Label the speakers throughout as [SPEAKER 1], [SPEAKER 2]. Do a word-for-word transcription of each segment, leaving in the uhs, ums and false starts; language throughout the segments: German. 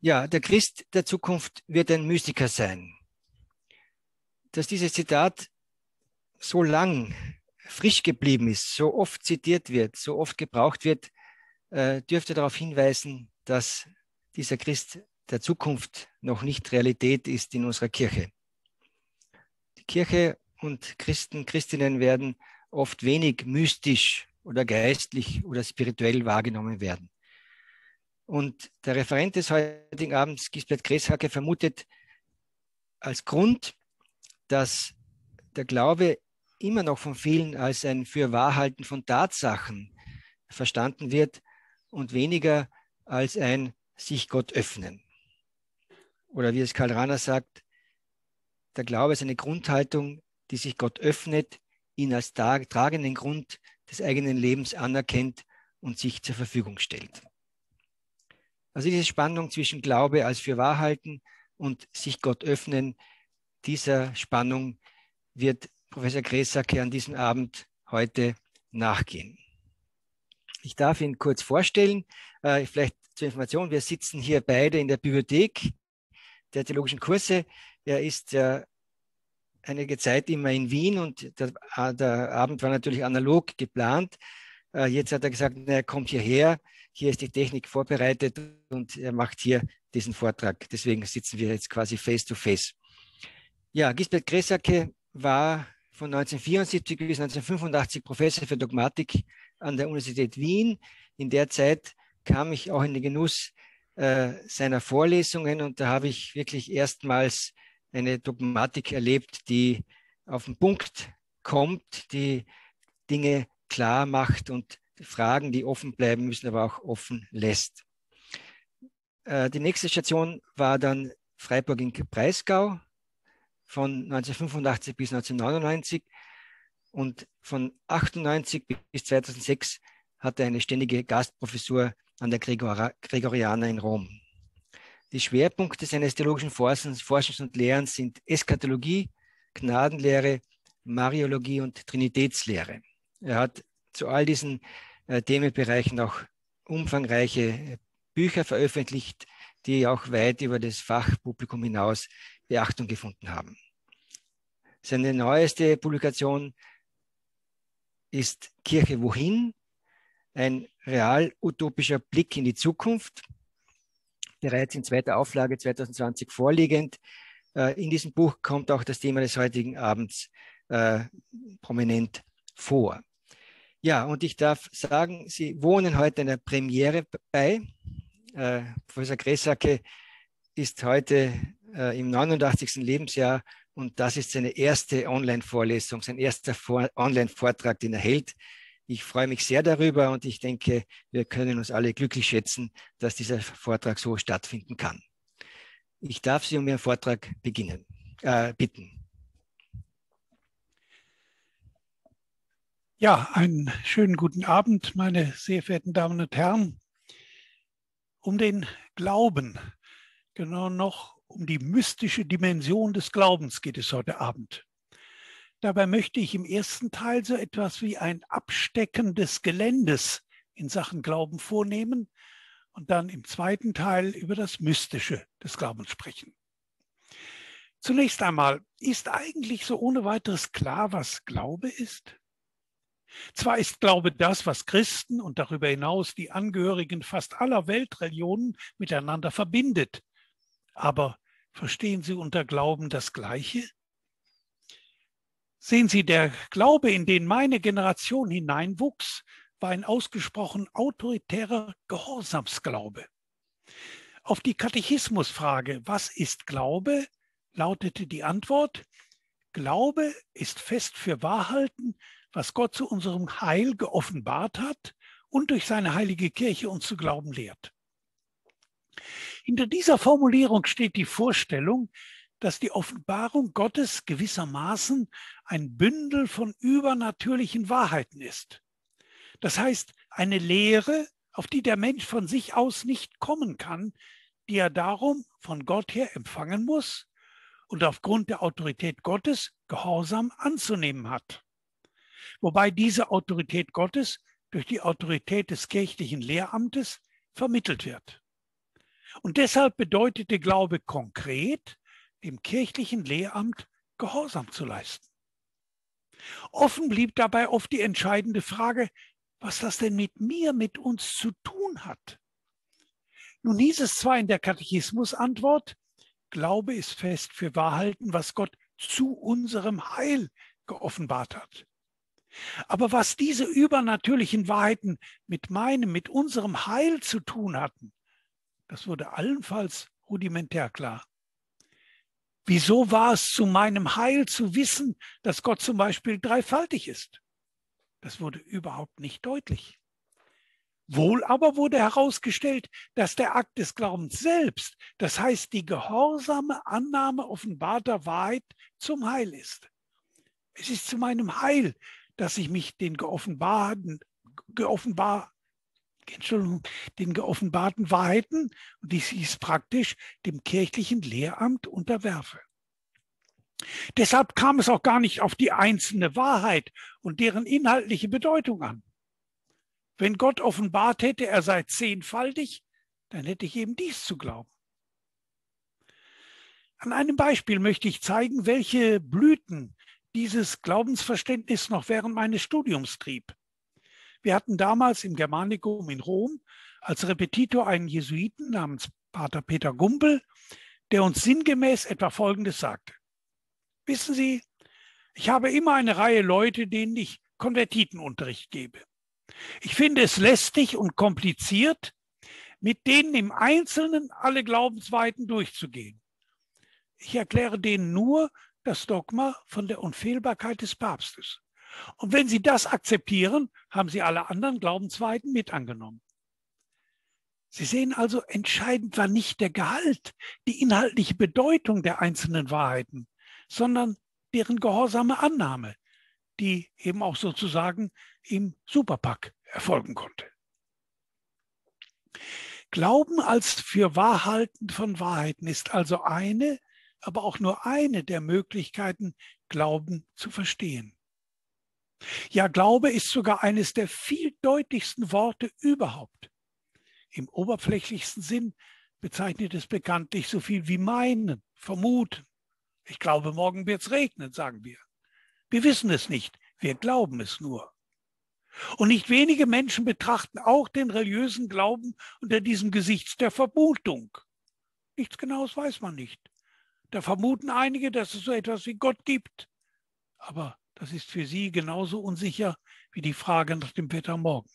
[SPEAKER 1] Ja, der Christ der Zukunft wird ein Mystiker sein. Dass dieses Zitat so lang frisch geblieben ist, so oft zitiert wird, so oft gebraucht wird, äh, dürfte darauf hinweisen, dass dieser Christ der Zukunft noch nicht Realität ist in unserer Kirche. Die Kirche und Christen, Christinnen werden oft wenig mystisch oder geistlich oder spirituell wahrgenommen werden. Und der Referent des heutigen Abends, Gisbert Greshake, vermutet als Grund, dass der Glaube immer noch von vielen als ein Fürwahrhalten von Tatsachen verstanden wird und weniger als ein sich Gott öffnen. Oder wie es Karl Rahner sagt, der Glaube ist eine Grundhaltung, die sich Gott öffnet, ihn als tragenden Grund des eigenen Lebens anerkennt und sich zur Verfügung stellt. Also diese Spannung zwischen Glaube als Fürwahrhalten und sich Gott öffnen, dieser Spannung wird Professor Greshake an diesem Abend heute nachgehen. Ich darf ihn kurz vorstellen, äh, vielleicht zur Information, wir sitzen hier beide in der Bibliothek der theologischen Kurse. Er ist äh, einige Zeit immer in Wien und der, der Abend war natürlich analog geplant. Äh, jetzt hat er gesagt, na, er kommt hierher, hier ist die Technik vorbereitet und er macht hier diesen Vortrag. Deswegen sitzen wir jetzt quasi face to face. Ja, Gisbert Greshake war von neunzehnhundertvierundsiebzig bis neunzehnhundertfünfundachtzig Professor für Dogmatik an der Universität Wien. In der Zeit kam ich auch in den Genuss äh, seiner Vorlesungen und da habe ich wirklich erstmals eine Dogmatik erlebt, die auf den Punkt kommt, die Dinge klar macht und Fragen, die offen bleiben müssen, aber auch offen lässt. Äh, die nächste Station war dann Freiburg im Breisgau von neunzehnhundertfünfundachtzig bis neunzehnhundertneunundneunzig und von achtundneunzig bis zweitausendsechs hatte er eine ständige Gastprofessur an der Gregor Gregoriana in Rom. Die Schwerpunkte seines theologischen Forschens, Forschens und Lehrens sind Eschatologie, Gnadenlehre, Mariologie und Trinitätslehre. Er hat zu all diesen äh, Themenbereichen auch umfangreiche Bücher veröffentlicht, die auch weit über das Fachpublikum hinaus Beachtung gefunden haben. Seine neueste Publikation ist Kirche wohin? Ein real-utopischer Blick in die Zukunft, bereits in zweiter Auflage zweitausendzwanzig vorliegend. In diesem Buch kommt auch das Thema des heutigen Abends äh, prominent vor. Ja, und ich darf sagen, Sie wohnen heute einer Premiere bei. Äh, Professor Greshake ist heute äh, im neunundachtzigsten Lebensjahr und das ist seine erste Online-Vorlesung, sein erster Online-Vortrag, den er hält. Ich freue mich sehr darüber und ich denke, wir können uns alle glücklich schätzen, dass dieser Vortrag so stattfinden kann. Ich darf Sie um Ihren Vortrag beginnen, äh, bitten.
[SPEAKER 2] Ja, einen schönen guten Abend, meine sehr verehrten Damen und Herren. Um den Glauben, genau noch um die mystische Dimension des Glaubens geht es heute Abend. Dabei möchte ich im ersten Teil so etwas wie ein Abstecken des Geländes in Sachen Glauben vornehmen und dann im zweiten Teil über das Mystische des Glaubens sprechen. Zunächst einmal, ist eigentlich so ohne weiteres klar, was Glaube ist? Zwar ist Glaube das, was Christen und darüber hinaus die Angehörigen fast aller Weltreligionen miteinander verbindet, aber verstehen Sie unter Glauben das Gleiche? Sehen Sie, der Glaube, in den meine Generation hineinwuchs, war ein ausgesprochen autoritärer Gehorsamsglaube. Auf die Katechismusfrage, was ist Glaube, lautete die Antwort, Glaube ist fest für Wahrhalten, was Gott zu unserem Heil geoffenbart hat und durch seine heilige Kirche uns zu glauben lehrt. Hinter dieser Formulierung steht die Vorstellung, dass die Offenbarung Gottes gewissermaßen ein Bündel von übernatürlichen Wahrheiten ist. Das heißt, eine Lehre, auf die der Mensch von sich aus nicht kommen kann, die er darum von Gott her empfangen muss und aufgrund der Autorität Gottes gehorsam anzunehmen hat. Wobei diese Autorität Gottes durch die Autorität des kirchlichen Lehramtes vermittelt wird. Und deshalb bedeutete Glaube konkret, dem kirchlichen Lehramt Gehorsam zu leisten. Offen blieb dabei oft die entscheidende Frage, was das denn mit mir, mit uns zu tun hat. Nun hieß es zwar in der Katechismusantwort, Glaube ist fest für Wahrheiten, was Gott zu unserem Heil geoffenbart hat. Aber was diese übernatürlichen Wahrheiten mit meinem, mit unserem Heil zu tun hatten, das wurde allenfalls rudimentär klar. Wieso war es zu meinem Heil zu wissen, dass Gott zum Beispiel dreifaltig ist? Das wurde überhaupt nicht deutlich. Wohl aber wurde herausgestellt, dass der Akt des Glaubens selbst, das heißt die gehorsame Annahme offenbarter Wahrheit, zum Heil ist. Es ist zu meinem Heil, dass ich mich den geoffenbarten, geoffenbar, Entschuldigung, den geoffenbarten Wahrheiten, und dies ist praktisch, dem kirchlichen Lehramt unterwerfe. Deshalb kam es auch gar nicht auf die einzelne Wahrheit und deren inhaltliche Bedeutung an. Wenn Gott offenbart hätte, er sei zehnfaltig, dann hätte ich eben dies zu glauben. An einem Beispiel möchte ich zeigen, welche Blüten dieses Glaubensverständnis noch während meines Studiums trieb. Wir hatten damals im Germanicum in Rom als Repetitor einen Jesuiten namens Pater Peter Gumpel, der uns sinngemäß etwa Folgendes sagte. Wissen Sie, ich habe immer eine Reihe Leute, denen ich Konvertitenunterricht gebe. Ich finde es lästig und kompliziert, mit denen im Einzelnen alle Glaubensweiten durchzugehen. Ich erkläre denen nur das Dogma von der Unfehlbarkeit des Papstes. Und wenn sie das akzeptieren, haben sie alle anderen Glaubensweiten mit angenommen. Sie sehen also, entscheidend war nicht der Gehalt, die inhaltliche Bedeutung der einzelnen Wahrheiten, sondern deren gehorsame Annahme, die eben auch sozusagen im Superpack erfolgen konnte. Glauben als Fürwahrhalten von Wahrheiten ist also eine, aber auch nur eine der Möglichkeiten, Glauben zu verstehen. Ja, Glaube ist sogar eines der vieldeutigsten Worte überhaupt. Im oberflächlichsten Sinn bezeichnet es bekanntlich so viel wie meinen, vermuten. Ich glaube, morgen wird es regnen, sagen wir. Wir wissen es nicht, wir glauben es nur. Und nicht wenige Menschen betrachten auch den religiösen Glauben unter diesem Gesicht der Vermutung. Nichts Genaues weiß man nicht. Da vermuten einige, dass es so etwas wie Gott gibt. Aber das ist für sie genauso unsicher wie die Frage nach dem Wetter morgen.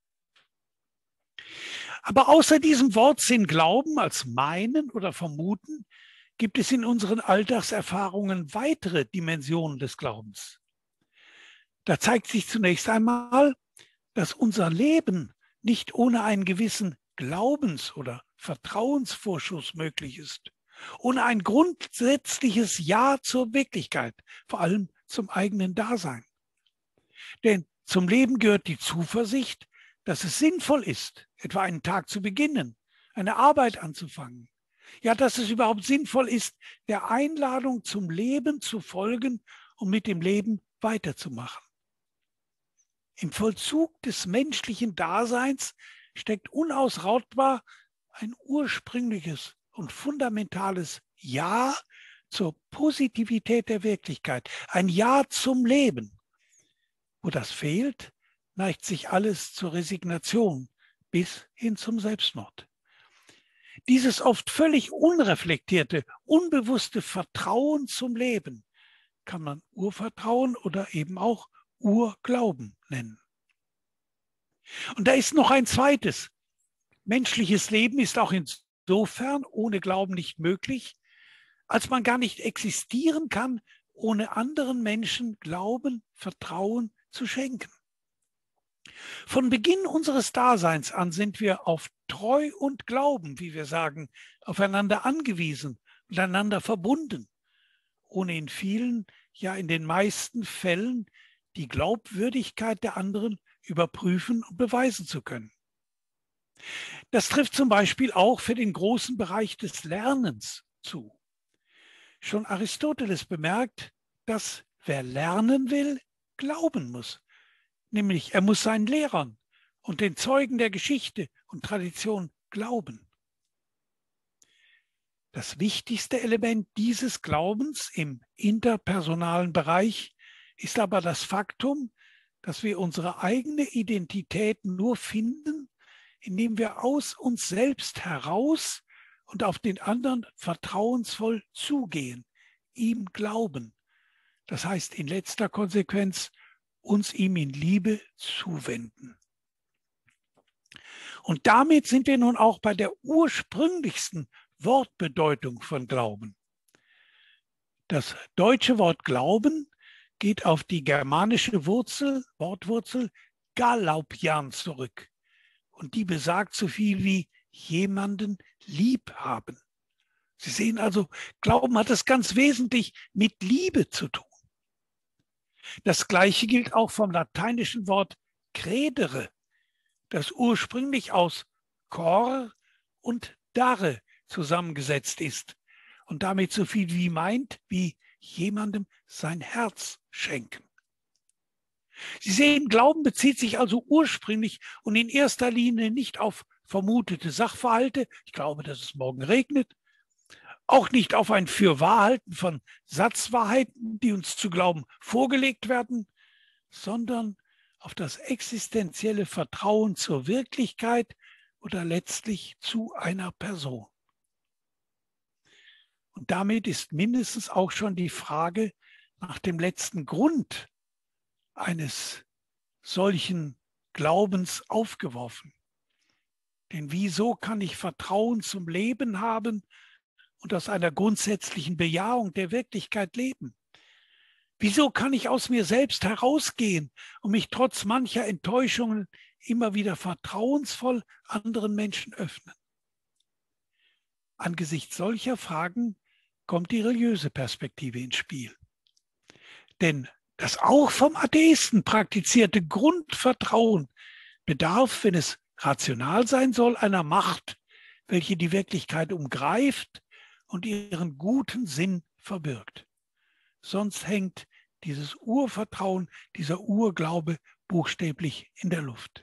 [SPEAKER 2] Aber außer diesem Wortsinn Glauben als meinen oder vermuten, gibt es in unseren Alltagserfahrungen weitere Dimensionen des Glaubens. Da zeigt sich zunächst einmal, dass unser Leben nicht ohne einen gewissen Glaubens- oder Vertrauensvorschuss möglich ist, ohne ein grundsätzliches Ja zur Wirklichkeit, vor allem zum eigenen Dasein. Denn zum Leben gehört die Zuversicht, dass es sinnvoll ist, etwa einen Tag zu beginnen, eine Arbeit anzufangen. Ja, dass es überhaupt sinnvoll ist, der Einladung zum Leben zu folgen und mit dem Leben weiterzumachen. Im Vollzug des menschlichen Daseins steckt unausrottbar ein ursprüngliches und fundamentales Ja zur Positivität der Wirklichkeit, ein Ja zum Leben. Wo das fehlt, neigt sich alles zur Resignation bis hin zum Selbstmord. Dieses oft völlig unreflektierte, unbewusste Vertrauen zum Leben kann man Urvertrauen oder eben auch Urglauben nennen. Und da ist noch ein zweites. Menschliches Leben ist auch insofern ohne Glauben nicht möglich, als man gar nicht existieren kann, ohne anderen Menschen Glauben, Vertrauen zu schenken. Von Beginn unseres Daseins an sind wir auf Treu und Glauben, wie wir sagen, aufeinander angewiesen und einander verbunden, ohne in vielen, ja in den meisten Fällen die Glaubwürdigkeit der anderen überprüfen und beweisen zu können. Das trifft zum Beispiel auch für den großen Bereich des Lernens zu. Schon Aristoteles bemerkt, dass wer lernen will, glauben muss. Nämlich er muss seinen Lehrern und den Zeugen der Geschichte und Tradition glauben. Das wichtigste Element dieses Glaubens im interpersonalen Bereich ist aber das Faktum, dass wir unsere eigene Identität nur finden, indem wir aus uns selbst heraus und auf den anderen vertrauensvoll zugehen, ihm glauben. Das heißt in letzter Konsequenz, uns ihm in Liebe zuwenden. Und damit sind wir nun auch bei der ursprünglichsten Wortbedeutung von Glauben. Das deutsche Wort Glauben geht auf die germanische Wurzel, Wortwurzel galaupian zurück. Und die besagt so viel wie jemanden lieb haben. Sie sehen also, Glauben hat es ganz wesentlich mit Liebe zu tun. Das Gleiche gilt auch vom lateinischen Wort credere, das ursprünglich aus cor und dare zusammengesetzt ist und damit so viel wie meint, wie jemandem sein Herz schenken. Sie sehen, Glauben bezieht sich also ursprünglich und in erster Linie nicht auf vermutete Sachverhalte, ich glaube, dass es morgen regnet, auch nicht auf ein Fürwahrhalten von Satzwahrheiten, die uns zu glauben vorgelegt werden, sondern auf das existenzielle Vertrauen zur Wirklichkeit oder letztlich zu einer Person. Und damit ist mindestens auch schon die Frage nach dem letzten Grund eines solchen Glaubens aufgeworfen. Denn wieso kann ich Vertrauen zum Leben haben und aus einer grundsätzlichen Bejahung der Wirklichkeit leben? Wieso kann ich aus mir selbst herausgehen und mich trotz mancher Enttäuschungen immer wieder vertrauensvoll anderen Menschen öffnen? Angesichts solcher Fragen kommt die religiöse Perspektive ins Spiel. Denn das auch vom Atheisten praktizierte Grundvertrauen bedarf, wenn es rational sein soll, einer Macht, welche die Wirklichkeit umgreift und ihren guten Sinn verbirgt. Sonst hängt dieses Urvertrauen, dieser Urglaube buchstäblich in der Luft.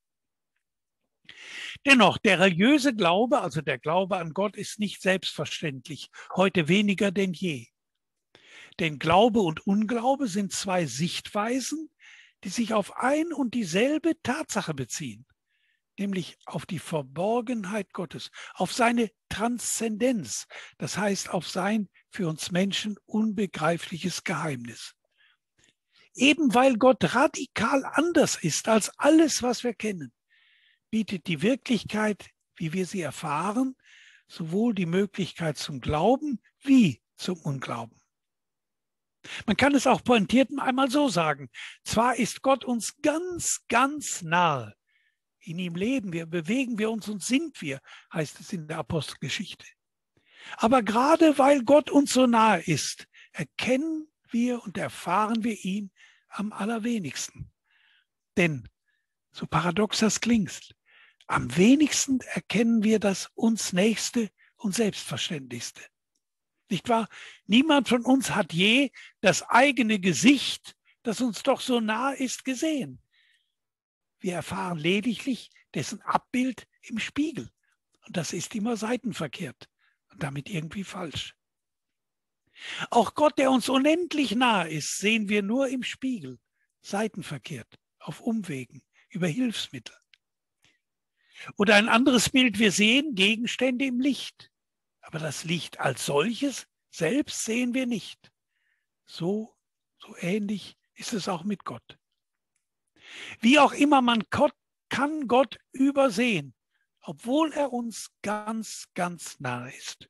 [SPEAKER 2] Dennoch, der religiöse Glaube, also der Glaube an Gott, ist nicht selbstverständlich, heute weniger denn je. Denn Glaube und Unglaube sind zwei Sichtweisen, die sich auf ein und dieselbe Tatsache beziehen, nämlich auf die Verborgenheit Gottes, auf seine Transzendenz, das heißt auf sein für uns Menschen unbegreifliches Geheimnis. Eben weil Gott radikal anders ist als alles, was wir kennen, bietet die Wirklichkeit, wie wir sie erfahren, sowohl die Möglichkeit zum Glauben wie zum Unglauben. Man kann es auch pointiert einmal so sagen. Zwar ist Gott uns ganz, ganz nahe. In ihm leben wir, bewegen wir uns und sind wir, heißt es in der Apostelgeschichte. Aber gerade weil Gott uns so nahe ist, erkennen wir und erfahren wir ihn am allerwenigsten. Denn, so paradox das klingt, am wenigsten erkennen wir das uns Nächste und Selbstverständlichste. Nicht wahr? Niemand von uns hat je das eigene Gesicht, das uns doch so nahe ist, gesehen. Wir erfahren lediglich dessen Abbild im Spiegel. Und das ist immer seitenverkehrt und damit irgendwie falsch. Auch Gott, der uns unendlich nahe ist, sehen wir nur im Spiegel, seitenverkehrt, auf Umwegen, über Hilfsmittel. Oder ein anderes Bild, wir sehen Gegenstände im Licht. Aber das Licht als solches selbst sehen wir nicht. So, so ähnlich ist es auch mit Gott. Wie auch immer, man kann Gott übersehen, obwohl er uns ganz, ganz nahe ist.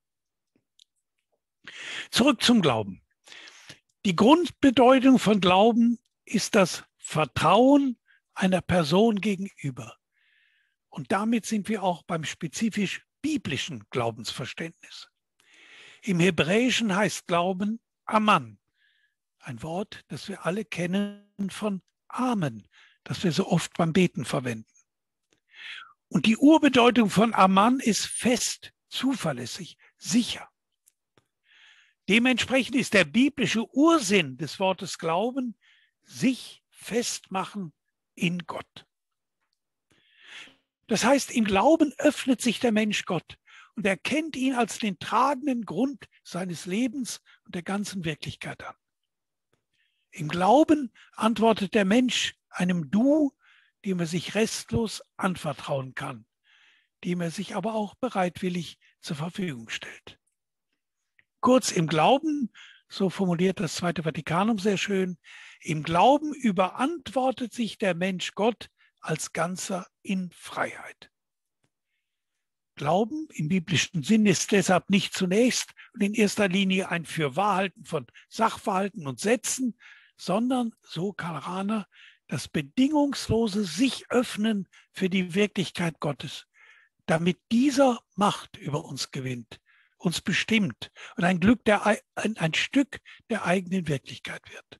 [SPEAKER 2] Zurück zum Glauben. Die Grundbedeutung von Glauben ist das Vertrauen einer Person gegenüber. Und damit sind wir auch beim spezifisch biblischen Glaubensverständnis. Im Hebräischen heißt Glauben Aman, ein Wort, das wir alle kennen von Amen, das wir so oft beim Beten verwenden. Und die Urbedeutung von Aman ist fest, zuverlässig, sicher. Dementsprechend ist der biblische Ursinn des Wortes Glauben sich festmachen in Gott. Das heißt, im Glauben öffnet sich der Mensch Gott und erkennt ihn als den tragenden Grund seines Lebens und der ganzen Wirklichkeit an. Im Glauben antwortet der Mensch einem Du, dem er sich restlos anvertrauen kann, dem er sich aber auch bereitwillig zur Verfügung stellt. Kurz, im Glauben, so formuliert das Zweite Vatikanum sehr schön, im Glauben überantwortet sich der Mensch Gott als Ganzer in Freiheit. Glauben im biblischen Sinn ist deshalb nicht zunächst und in erster Linie ein Fürwahrhalten von Sachverhalten und Sätzen, sondern, so Karl Rahner, das bedingungslose sich öffnen für die Wirklichkeit Gottes, damit dieser Macht über uns gewinnt, uns bestimmt und ein, Glück der, ein, ein Stück der eigenen Wirklichkeit wird.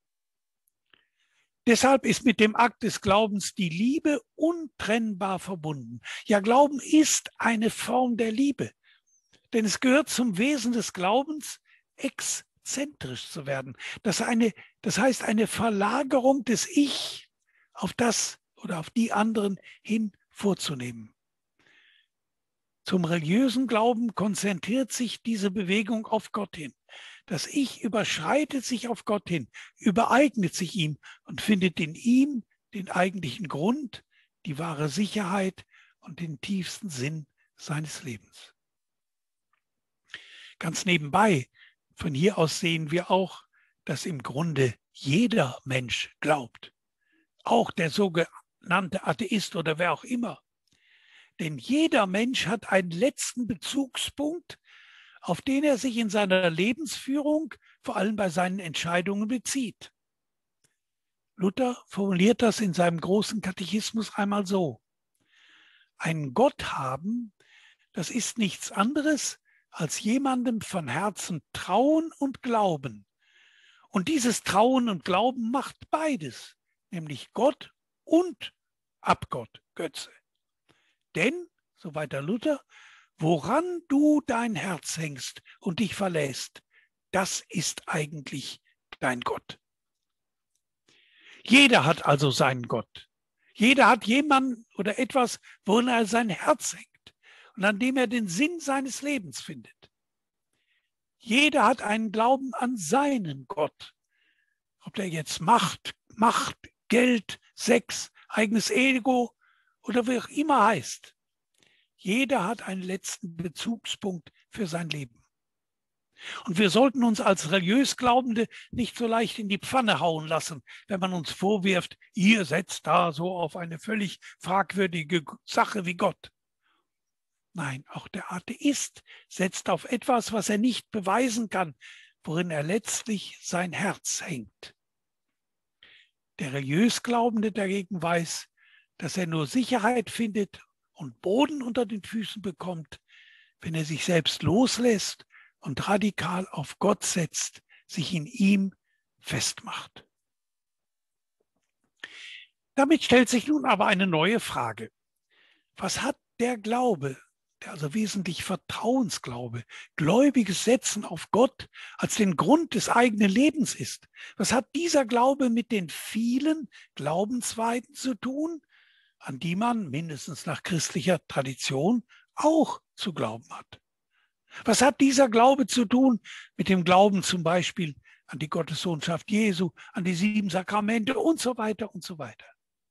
[SPEAKER 2] Deshalb ist mit dem Akt des Glaubens die Liebe untrennbar verbunden. Ja, Glauben ist eine Form der Liebe, denn es gehört zum Wesen des Glaubens, exzentrisch zu werden. Das, eine, das heißt eine Verlagerung des Ich auf das oder auf die anderen hin vorzunehmen. Zum religiösen Glauben konzentriert sich diese Bewegung auf Gott hin. Das Ich überschreitet sich auf Gott hin, übereignet sich ihm und findet in ihm den eigentlichen Grund, die wahre Sicherheit und den tiefsten Sinn seines Lebens. Ganz nebenbei, von hier aus sehen wir auch, dass im Grunde jeder Mensch glaubt, auch der sogenannte Atheist oder wer auch immer. Denn jeder Mensch hat einen letzten Bezugspunkt, auf den er sich in seiner Lebensführung, vor allem bei seinen Entscheidungen, bezieht. Luther formuliert das in seinem großen Katechismus einmal so: Einen Gott haben, das ist nichts anderes, als jemandem von Herzen trauen und glauben. Und dieses Trauen und Glauben macht beides, nämlich Gott und Abgott, Götze. Denn, so weiter Luther, woran du dein Herz hängst und dich verlässt, das ist eigentlich dein Gott. Jeder hat also seinen Gott. Jeder hat jemanden oder etwas, worin er sein Herz hängt und an dem er den Sinn seines Lebens findet. Jeder hat einen Glauben an seinen Gott. Ob der jetzt Macht, Macht, Geld, Sex, eigenes Ego oder wie auch immer heißt. Jeder hat einen letzten Bezugspunkt für sein Leben. Und wir sollten uns als religiös Glaubende nicht so leicht in die Pfanne hauen lassen, wenn man uns vorwirft, ihr setzt da so auf eine völlig fragwürdige Sache wie Gott. Nein, auch der Atheist setzt auf etwas, was er nicht beweisen kann, worin er letztlich sein Herz hängt. Der religiös Glaubende dagegen weiß, dass er nur Sicherheit findet und Boden unter den Füßen bekommt, wenn er sich selbst loslässt und radikal auf Gott setzt, sich in ihm festmacht. Damit stellt sich nun aber eine neue Frage. Was hat der Glaube, der also wesentlich Vertrauensglaube, gläubiges Setzen auf Gott als den Grund des eigenen Lebens ist, was hat dieser Glaube mit den vielen Glaubensweisen zu tun, an die man mindestens nach christlicher Tradition auch zu glauben hat? Was hat dieser Glaube zu tun mit dem Glauben zum Beispiel an die Gottessohnschaft Jesu, an die sieben Sakramente und so weiter und so weiter?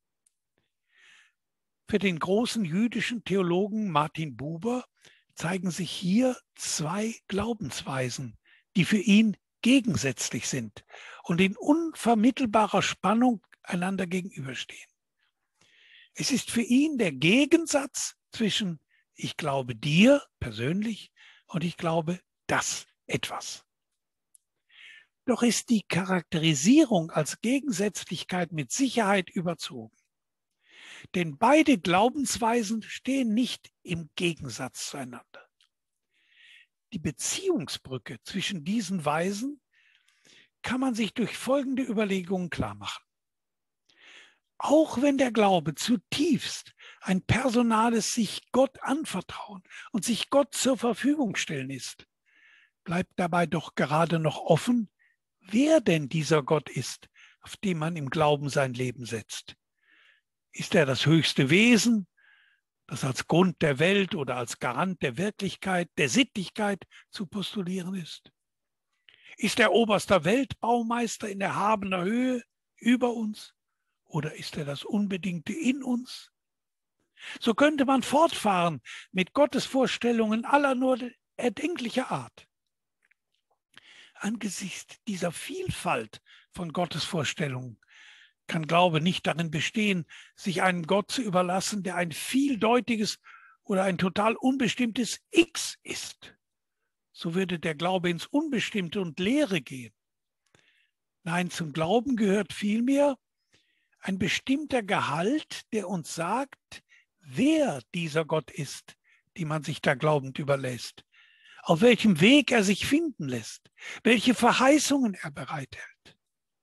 [SPEAKER 2] Für den großen jüdischen Theologen Martin Buber zeigen sich hier zwei Glaubensweisen, die für ihn gegensätzlich sind und in unvermittelbarer Spannung einander gegenüberstehen. Es ist für ihn der Gegensatz zwischen ich glaube dir persönlich und ich glaube das etwas. Doch ist die Charakterisierung als Gegensätzlichkeit mit Sicherheit überzogen. Denn beide Glaubensweisen stehen nicht im Gegensatz zueinander. Die Beziehungsbrücke zwischen diesen Weisen kann man sich durch folgende Überlegungen klar machen. Auch wenn der Glaube zutiefst ein personales sich Gott anvertrauen und sich Gott zur Verfügung stellen ist, bleibt dabei doch gerade noch offen, wer denn dieser Gott ist, auf den man im Glauben sein Leben setzt. Ist er das höchste Wesen, das als Grund der Welt oder als Garant der Wirklichkeit, der Sittlichkeit zu postulieren ist? Ist er oberster Weltbaumeister in erhabener Höhe über uns oder ist er das Unbedingte in uns? So könnte man fortfahren mit Gottesvorstellungen aller nur erdenklicher Art. Angesichts dieser Vielfalt von Gottesvorstellungen kann Glaube nicht darin bestehen, sich einem Gott zu überlassen, der ein vieldeutiges oder ein total unbestimmtes X ist. So würde der Glaube ins Unbestimmte und Leere gehen. Nein, zum Glauben gehört vielmehr ein bestimmter Gehalt, der uns sagt, wer dieser Gott ist, dem man sich da glaubend überlässt, auf welchem Weg er sich finden lässt, welche Verheißungen er bereithält.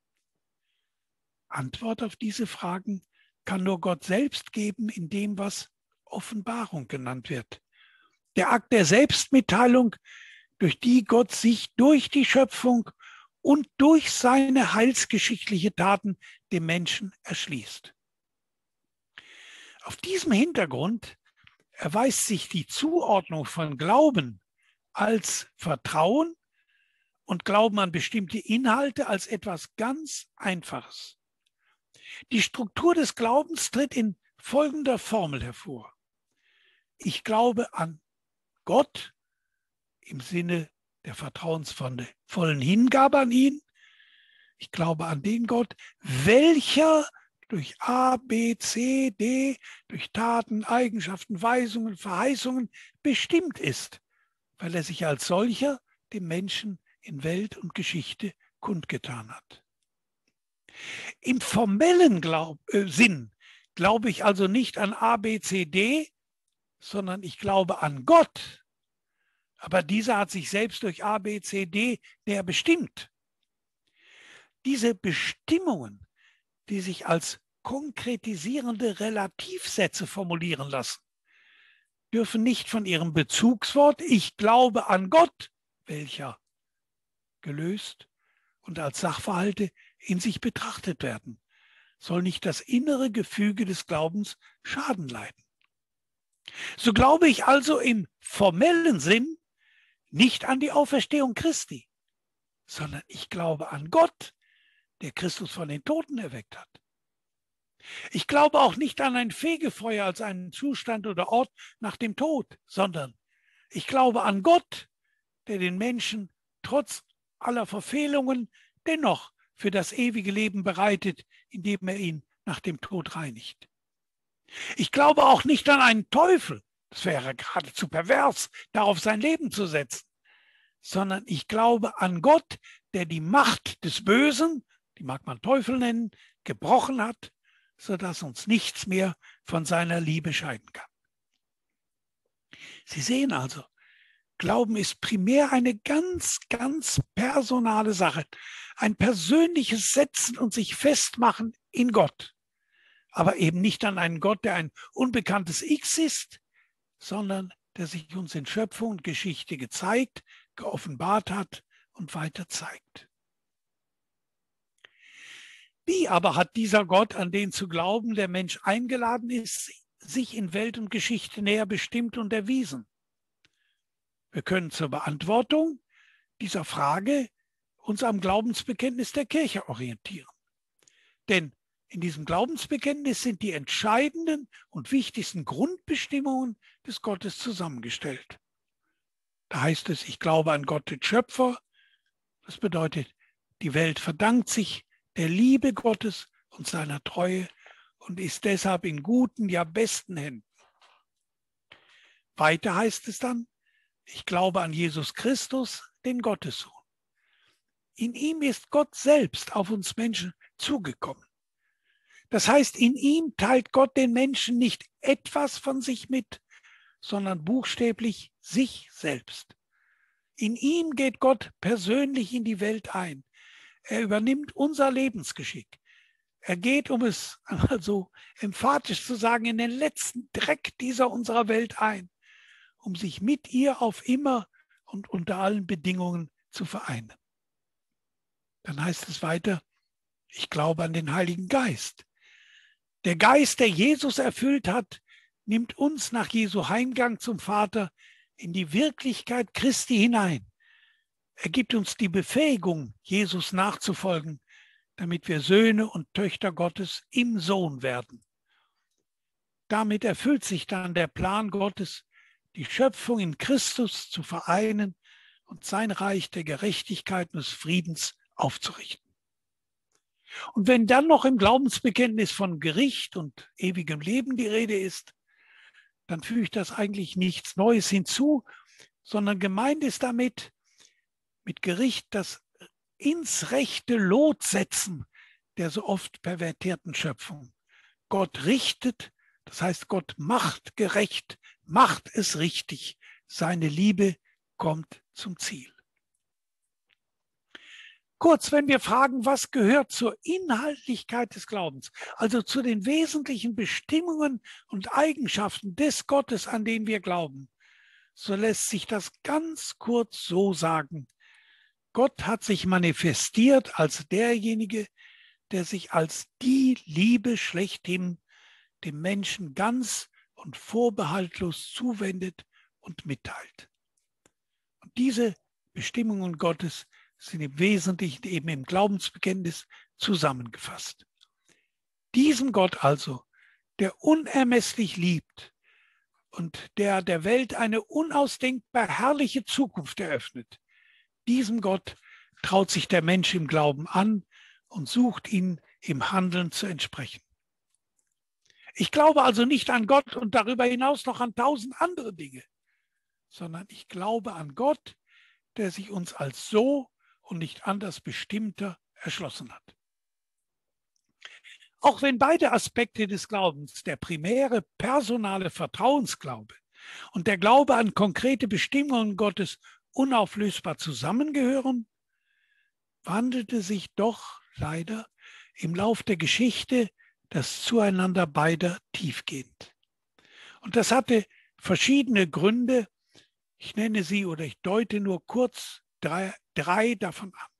[SPEAKER 2] Antwort auf diese Fragen kann nur Gott selbst geben in dem, was Offenbarung genannt wird. Der Akt der Selbstmitteilung, durch die Gott sich durch die Schöpfung und durch seine heilsgeschichtliche Taten dem Menschen erschließt. Auf diesem Hintergrund erweist sich die Zuordnung von Glauben als Vertrauen und Glauben an bestimmte Inhalte als etwas ganz Einfaches. Die Struktur des Glaubens tritt in folgender Formel hervor. Ich glaube an Gott im Sinne der vertrauensvollen Hingabe an ihn. Ich glaube an den Gott, welcher durch A, B, C, D, durch Taten, Eigenschaften, Weisungen, Verheißungen bestimmt ist, weil er sich als solcher dem Menschen in Welt und Geschichte kundgetan hat. Im formellen Glaub, äh, Sinn glaube ich also nicht an A, B, C, D, sondern ich glaube an Gott. Aber dieser hat sich selbst durch A, B, C, D näher bestimmt. Diese Bestimmungen, die sich als konkretisierende Relativsätze formulieren lassen, dürfen nicht von ihrem Bezugswort ich glaube an Gott, welcher, gelöst und als Sachverhalte in sich betrachtet werden, soll nicht das innere Gefüge des Glaubens Schaden leiden. So glaube ich also im formellen Sinn nicht an die Auferstehung Christi, sondern ich glaube an Gott, der Christus von den Toten erweckt hat. Ich glaube auch nicht an ein Fegefeuer als einen Zustand oder Ort nach dem Tod, sondern ich glaube an Gott, der den Menschen trotz aller Verfehlungen dennoch für das ewige Leben bereitet, indem er ihn nach dem Tod reinigt. Ich glaube auch nicht an einen Teufel, das wäre geradezu pervers, darauf sein Leben zu setzen, sondern ich glaube an Gott, der die Macht des Bösen, die mag man Teufel nennen, gebrochen hat, sodass uns nichts mehr von seiner Liebe scheiden kann. Sie sehen also, Glauben ist primär eine ganz, ganz personale Sache, ein persönliches Setzen und sich festmachen in Gott, aber eben nicht an einen Gott, der ein unbekanntes X ist, sondern der sich uns in Schöpfung und Geschichte gezeigt, geoffenbart hat und weiter zeigt. Wie aber hat dieser Gott, an den zu glauben der Mensch eingeladen ist, sich in Welt und Geschichte näher bestimmt und erwiesen? Wir können zur Beantwortung dieser Frage uns am Glaubensbekenntnis der Kirche orientieren. Denn in diesem Glaubensbekenntnis sind die entscheidenden und wichtigsten Grundbestimmungen des Gottes zusammengestellt. Da heißt es, ich glaube an Gott, den Schöpfer. Das bedeutet, die Welt verdankt sich der Liebe Gottes und seiner Treue und ist deshalb in guten, ja besten Händen. Weiter heißt es dann, ich glaube an Jesus Christus, den Gottessohn. In ihm ist Gott selbst auf uns Menschen zugekommen. Das heißt, in ihm teilt Gott den Menschen nicht etwas von sich mit, sondern buchstäblich sich selbst. In ihm geht Gott persönlich in die Welt ein. Er übernimmt unser Lebensgeschick. Er geht, um es einmal so emphatisch zu sagen, in den letzten Dreck dieser unserer Welt ein, um sich mit ihr auf immer und unter allen Bedingungen zu vereinen. Dann heißt es weiter, ich glaube an den Heiligen Geist. Der Geist, der Jesus erfüllt hat nimmt uns nach Jesu Heimgang zum Vater in die Wirklichkeit Christi hinein. Er gibt uns die Befähigung, Jesus nachzufolgen, damit wir Söhne und Töchter Gottes im Sohn werden. Damit erfüllt sich dann der Plan Gottes, die Schöpfung in Christus zu vereinen und sein Reich der Gerechtigkeit und des Friedens aufzurichten. Und wenn dann noch im Glaubensbekenntnis von Gericht und ewigem Leben die Rede ist, dann fügt das eigentlich nichts Neues hinzu, sondern gemeint ist damit, mit Gericht das ins rechte Lot setzen der so oft pervertierten Schöpfung. Gott richtet, das heißt, Gott macht gerecht, macht es richtig. Seine Liebe kommt zum Ziel. Kurz, wenn wir fragen, was gehört zur Inhaltlichkeit des Glaubens, also zu den wesentlichen Bestimmungen und Eigenschaften des Gottes, an den wir glauben, so lässt sich das ganz kurz so sagen. Gott hat sich manifestiert als derjenige, der sich als die Liebe schlechthin dem Menschen ganz und vorbehaltlos zuwendet und mitteilt. Und diese Bestimmungen Gottes sind im Wesentlichen eben im Glaubensbekenntnis zusammengefasst. Diesem Gott also, der unermesslich liebt und der der Welt eine unausdenkbar herrliche Zukunft eröffnet, diesem Gott traut sich der Mensch im Glauben an und sucht ihn im Handeln zu entsprechen. Ich glaube also nicht an Gott und darüber hinaus noch an tausend andere Dinge, sondern ich glaube an Gott, der sich uns als so und nicht anders bestimmter erschlossen hat. Auch wenn beide Aspekte des Glaubens, der primäre personale Vertrauensglaube und der Glaube an konkrete Bestimmungen Gottes, unauflösbar zusammengehören, wandelte sich doch leider im Lauf der Geschichte das Zueinander beider tiefgehend. Und das hatte verschiedene Gründe. Ich nenne sie oder ich deute nur kurz drei, drei davon an.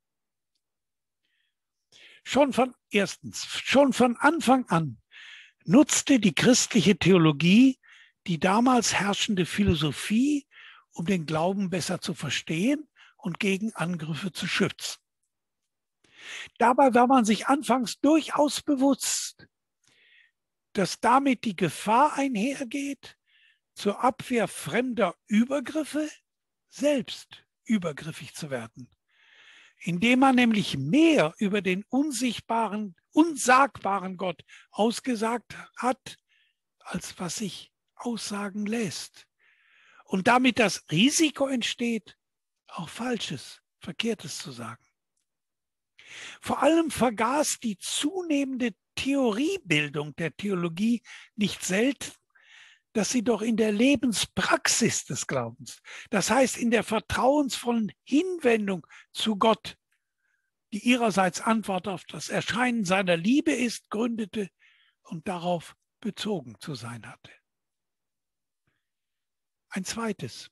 [SPEAKER 2] Schon von erstens, schon von Anfang an nutzte die christliche Theologie die damals herrschende Philosophie, um den Glauben besser zu verstehen und gegen Angriffe zu schützen. Dabei war man sich anfangs durchaus bewusst, dass damit die Gefahr einhergeht, zur Abwehr fremder Übergriffe selbst übergriffig zu werden, indem man nämlich mehr über den unsichtbaren, unsagbaren Gott ausgesagt hat, als was sich aussagen lässt. Und damit das Risiko entsteht, auch Falsches, Verkehrtes zu sagen. Vor allem vergaß die zunehmende Theoriebildung der Theologie nicht selten, dass sie doch in der Lebenspraxis des Glaubens, das heißt in der vertrauensvollen Hinwendung zu Gott, die ihrerseits Antwort auf das Erscheinen seiner Liebe ist, gründete und darauf bezogen zu sein hatte. Ein zweites.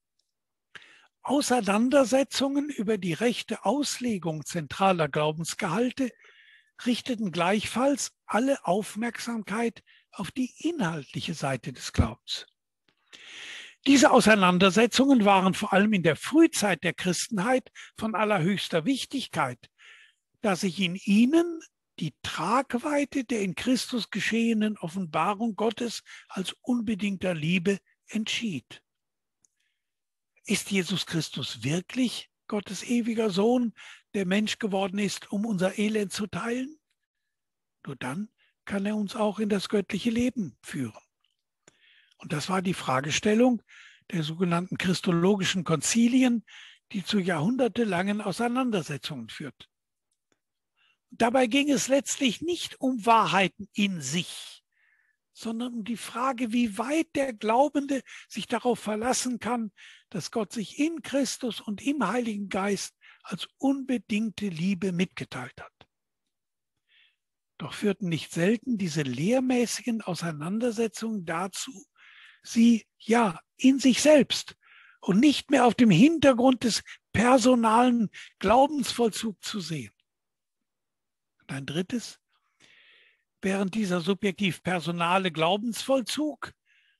[SPEAKER 2] Auseinandersetzungen über die rechte Auslegung zentraler Glaubensgehalte richteten gleichfalls alle Aufmerksamkeit auf die inhaltliche Seite des Glaubens. Diese Auseinandersetzungen waren vor allem in der Frühzeit der Christenheit von allerhöchster Wichtigkeit, da sich in ihnen die Tragweite der in Christus geschehenen Offenbarung Gottes als unbedingter Liebe entschied. Ist Jesus Christus wirklich Gottes ewiger Sohn, der Mensch geworden ist, um unser Elend zu teilen? Nur dann kann er uns auch in das göttliche Leben führen. Und das war die Fragestellung der sogenannten christologischen Konzilien, die zu jahrhundertelangen Auseinandersetzungen führt. Dabei ging es letztlich nicht um Wahrheiten in sich, sondern um die Frage, wie weit der Glaubende sich darauf verlassen kann, dass Gott sich in Christus und im Heiligen Geist als unbedingte Liebe mitgeteilt hat. Doch führten nicht selten diese lehrmäßigen Auseinandersetzungen dazu, sie ja in sich selbst und nicht mehr auf dem Hintergrund des personalen Glaubensvollzugs zu sehen. Und ein drittes, während dieser subjektiv personale Glaubensvollzug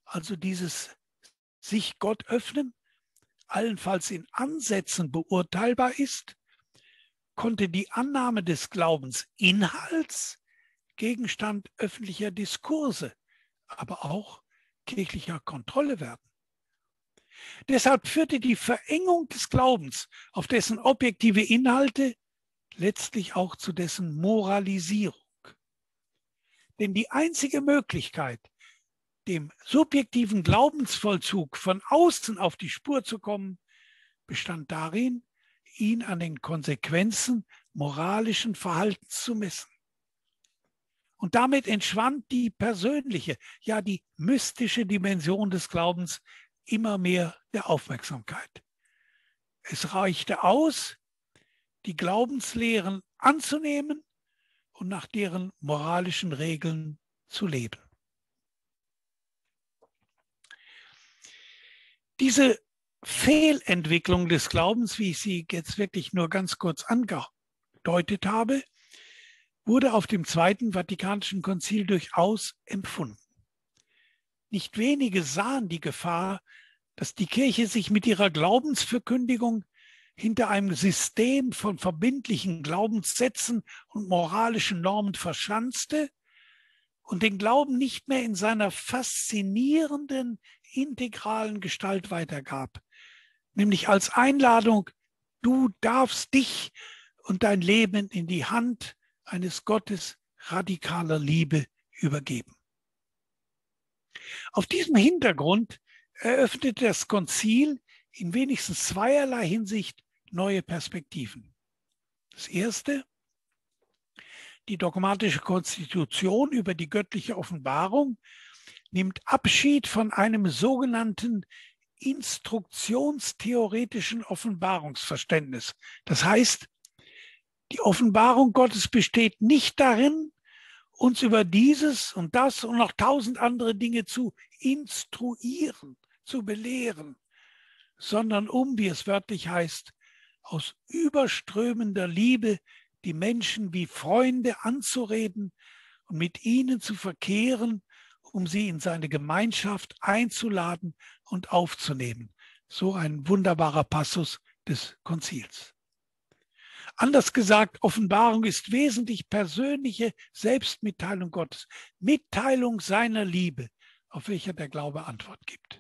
[SPEAKER 2] also dieses sich Gott öffnen, allenfalls in Ansätzen beurteilbar ist, konnte die Annahme des Glaubensinhalts Gegenstand öffentlicher Diskurse, aber auch kirchlicher Kontrolle werden. Deshalb führte die Verengung des Glaubens auf dessen objektive Inhalte letztlich auch zu dessen Moralisierung. Denn die einzige Möglichkeit, dem subjektiven Glaubensvollzug von außen auf die Spur zu kommen, bestand darin, ihn an den Konsequenzen moralischen Verhaltens zu messen. Und damit entschwand die persönliche, ja die mystische Dimension des Glaubens immer mehr der Aufmerksamkeit. Es reichte aus, die Glaubenslehren anzunehmen und nach deren moralischen Regeln zu leben. Diese Fehlentwicklung des Glaubens, wie ich sie jetzt wirklich nur ganz kurz angedeutet habe, wurde auf dem Zweiten Vatikanischen Konzil durchaus empfunden. Nicht wenige sahen die Gefahr, dass die Kirche sich mit ihrer Glaubensverkündigung hinter einem System von verbindlichen Glaubenssätzen und moralischen Normen verschanzte und den Glauben nicht mehr in seiner faszinierenden, integralen Gestalt weitergab, nämlich als Einladung, du darfst dich und dein Leben in die Hand eines Gottes radikaler Liebe übergeben. Auf diesem Hintergrund eröffnete das Konzil in wenigstens zweierlei Hinsicht neue Perspektiven. Das erste, die dogmatische Konstitution über die göttliche Offenbarung nimmt Abschied von einem sogenannten instruktionstheoretischen Offenbarungsverständnis. Das heißt, die Offenbarung Gottes besteht nicht darin, uns über dieses und das und noch tausend andere Dinge zu instruieren, zu belehren, sondern um, wie es wörtlich heißt, aus überströmender Liebe die Menschen wie Freunde anzureden und mit ihnen zu verkehren, um sie in seine Gemeinschaft einzuladen und aufzunehmen. So ein wunderbarer Passus des Konzils. Anders gesagt, Offenbarung ist wesentlich persönliche Selbstmitteilung Gottes, Mitteilung seiner Liebe, auf welcher der Glaube Antwort gibt.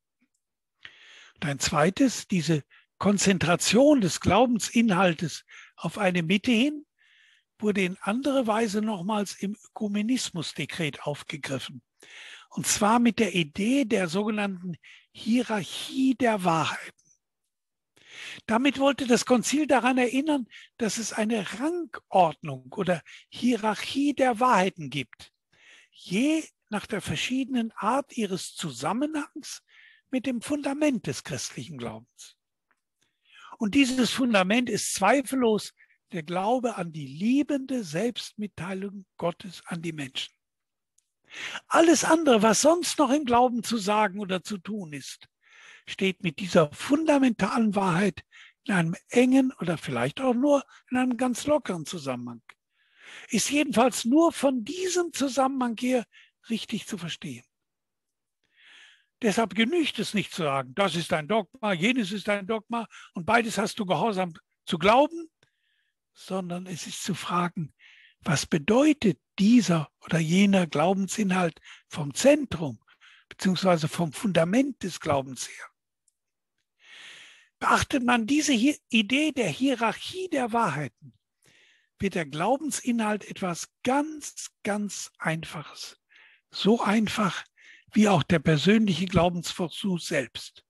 [SPEAKER 2] Und ein zweites, diese Konzentration des Glaubensinhaltes auf eine Mitte hin, wurde in andere Weise nochmals im Ökumenismusdekret aufgegriffen. Und zwar mit der Idee der sogenannten Hierarchie der Wahrheiten. Damit wollte das Konzil daran erinnern, dass es eine Rangordnung oder Hierarchie der Wahrheiten gibt, je nach der verschiedenen Art ihres Zusammenhangs mit dem Fundament des christlichen Glaubens. Und dieses Fundament ist zweifellos der Glaube an die liebende Selbstmitteilung Gottes an die Menschen. Alles andere, was sonst noch im Glauben zu sagen oder zu tun ist, steht mit dieser fundamentalen Wahrheit in einem engen oder vielleicht auch nur in einem ganz lockeren Zusammenhang. Ist jedenfalls nur von diesem Zusammenhang her richtig zu verstehen. Deshalb genügt es nicht zu sagen, das ist ein Dogma, jenes ist ein Dogma und beides hast du gehorsam zu glauben, sondern es ist zu fragen, was bedeutet dieser oder jener Glaubensinhalt vom Zentrum beziehungsweise vom Fundament des Glaubens her. Beachtet man diese Idee der Hierarchie der Wahrheiten, wird der Glaubensinhalt etwas ganz, ganz Einfaches. So einfach wie auch der persönliche Glaubensversuch selbst.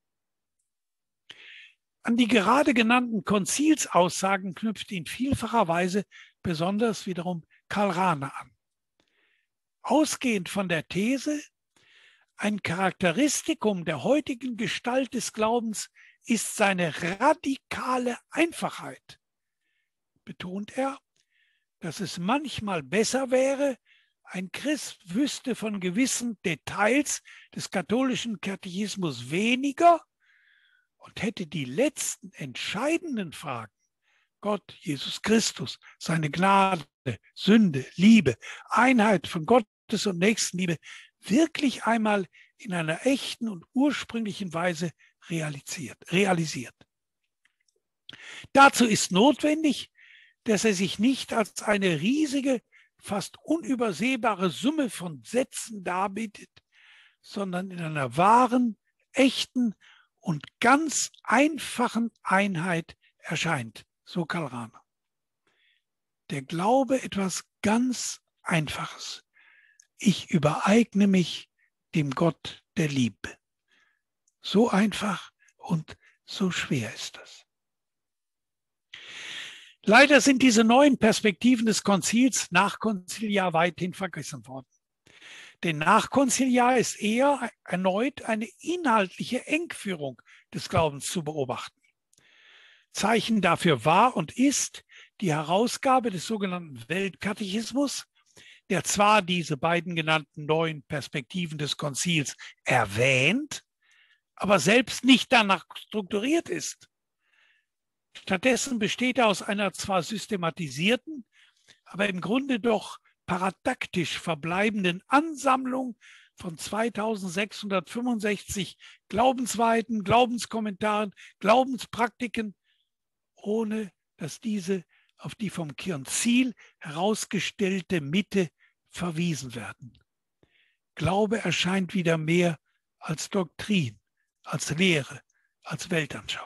[SPEAKER 2] An die gerade genannten Konzilsaussagen knüpft in vielfacher Weise besonders wiederum Karl Rahner an. Ausgehend von der These, ein Charakteristikum der heutigen Gestalt des Glaubens ist seine radikale Einfachheit, betont er, dass es manchmal besser wäre, ein Christ wüsste von gewissen Details des katholischen Katechismus weniger und hätte die letzten entscheidenden Fragen, Gott, Jesus Christus, seine Gnade, Sünde, Liebe, Einheit von Gottes und Nächstenliebe, wirklich einmal in einer echten und ursprünglichen Weise realisiert. realisiert. Dazu ist notwendig, dass er sich nicht als eine riesige, fast unübersehbare Summe von Sätzen darbietet, sondern in einer wahren, echten und ganz einfachen Einheit erscheint, so Karl Rahner. Der Glaube etwas ganz Einfaches. Ich übereigne mich dem Gott der Liebe. So einfach und so schwer ist das. Leider sind diese neuen Perspektiven des Konzils nach Konziliar weithin vergessen worden. Denn nach Konziliar ist eher erneut eine inhaltliche Engführung des Glaubens zu beobachten. Zeichen dafür war und ist die Herausgabe des sogenannten Weltkatechismus, der zwar diese beiden genannten neuen Perspektiven des Konzils erwähnt, aber selbst nicht danach strukturiert ist. Stattdessen besteht er aus einer zwar systematisierten, aber im Grunde doch paradaktisch verbleibenden Ansammlung von zweitausendsechshundertfünfundsechzig Glaubensweiten, Glaubenskommentaren, Glaubenspraktiken, ohne dass diese auf die vom Konzil herausgestellte Mitte verwiesen werden. Glaube erscheint wieder mehr als Doktrin, als Lehre, als Weltanschauung.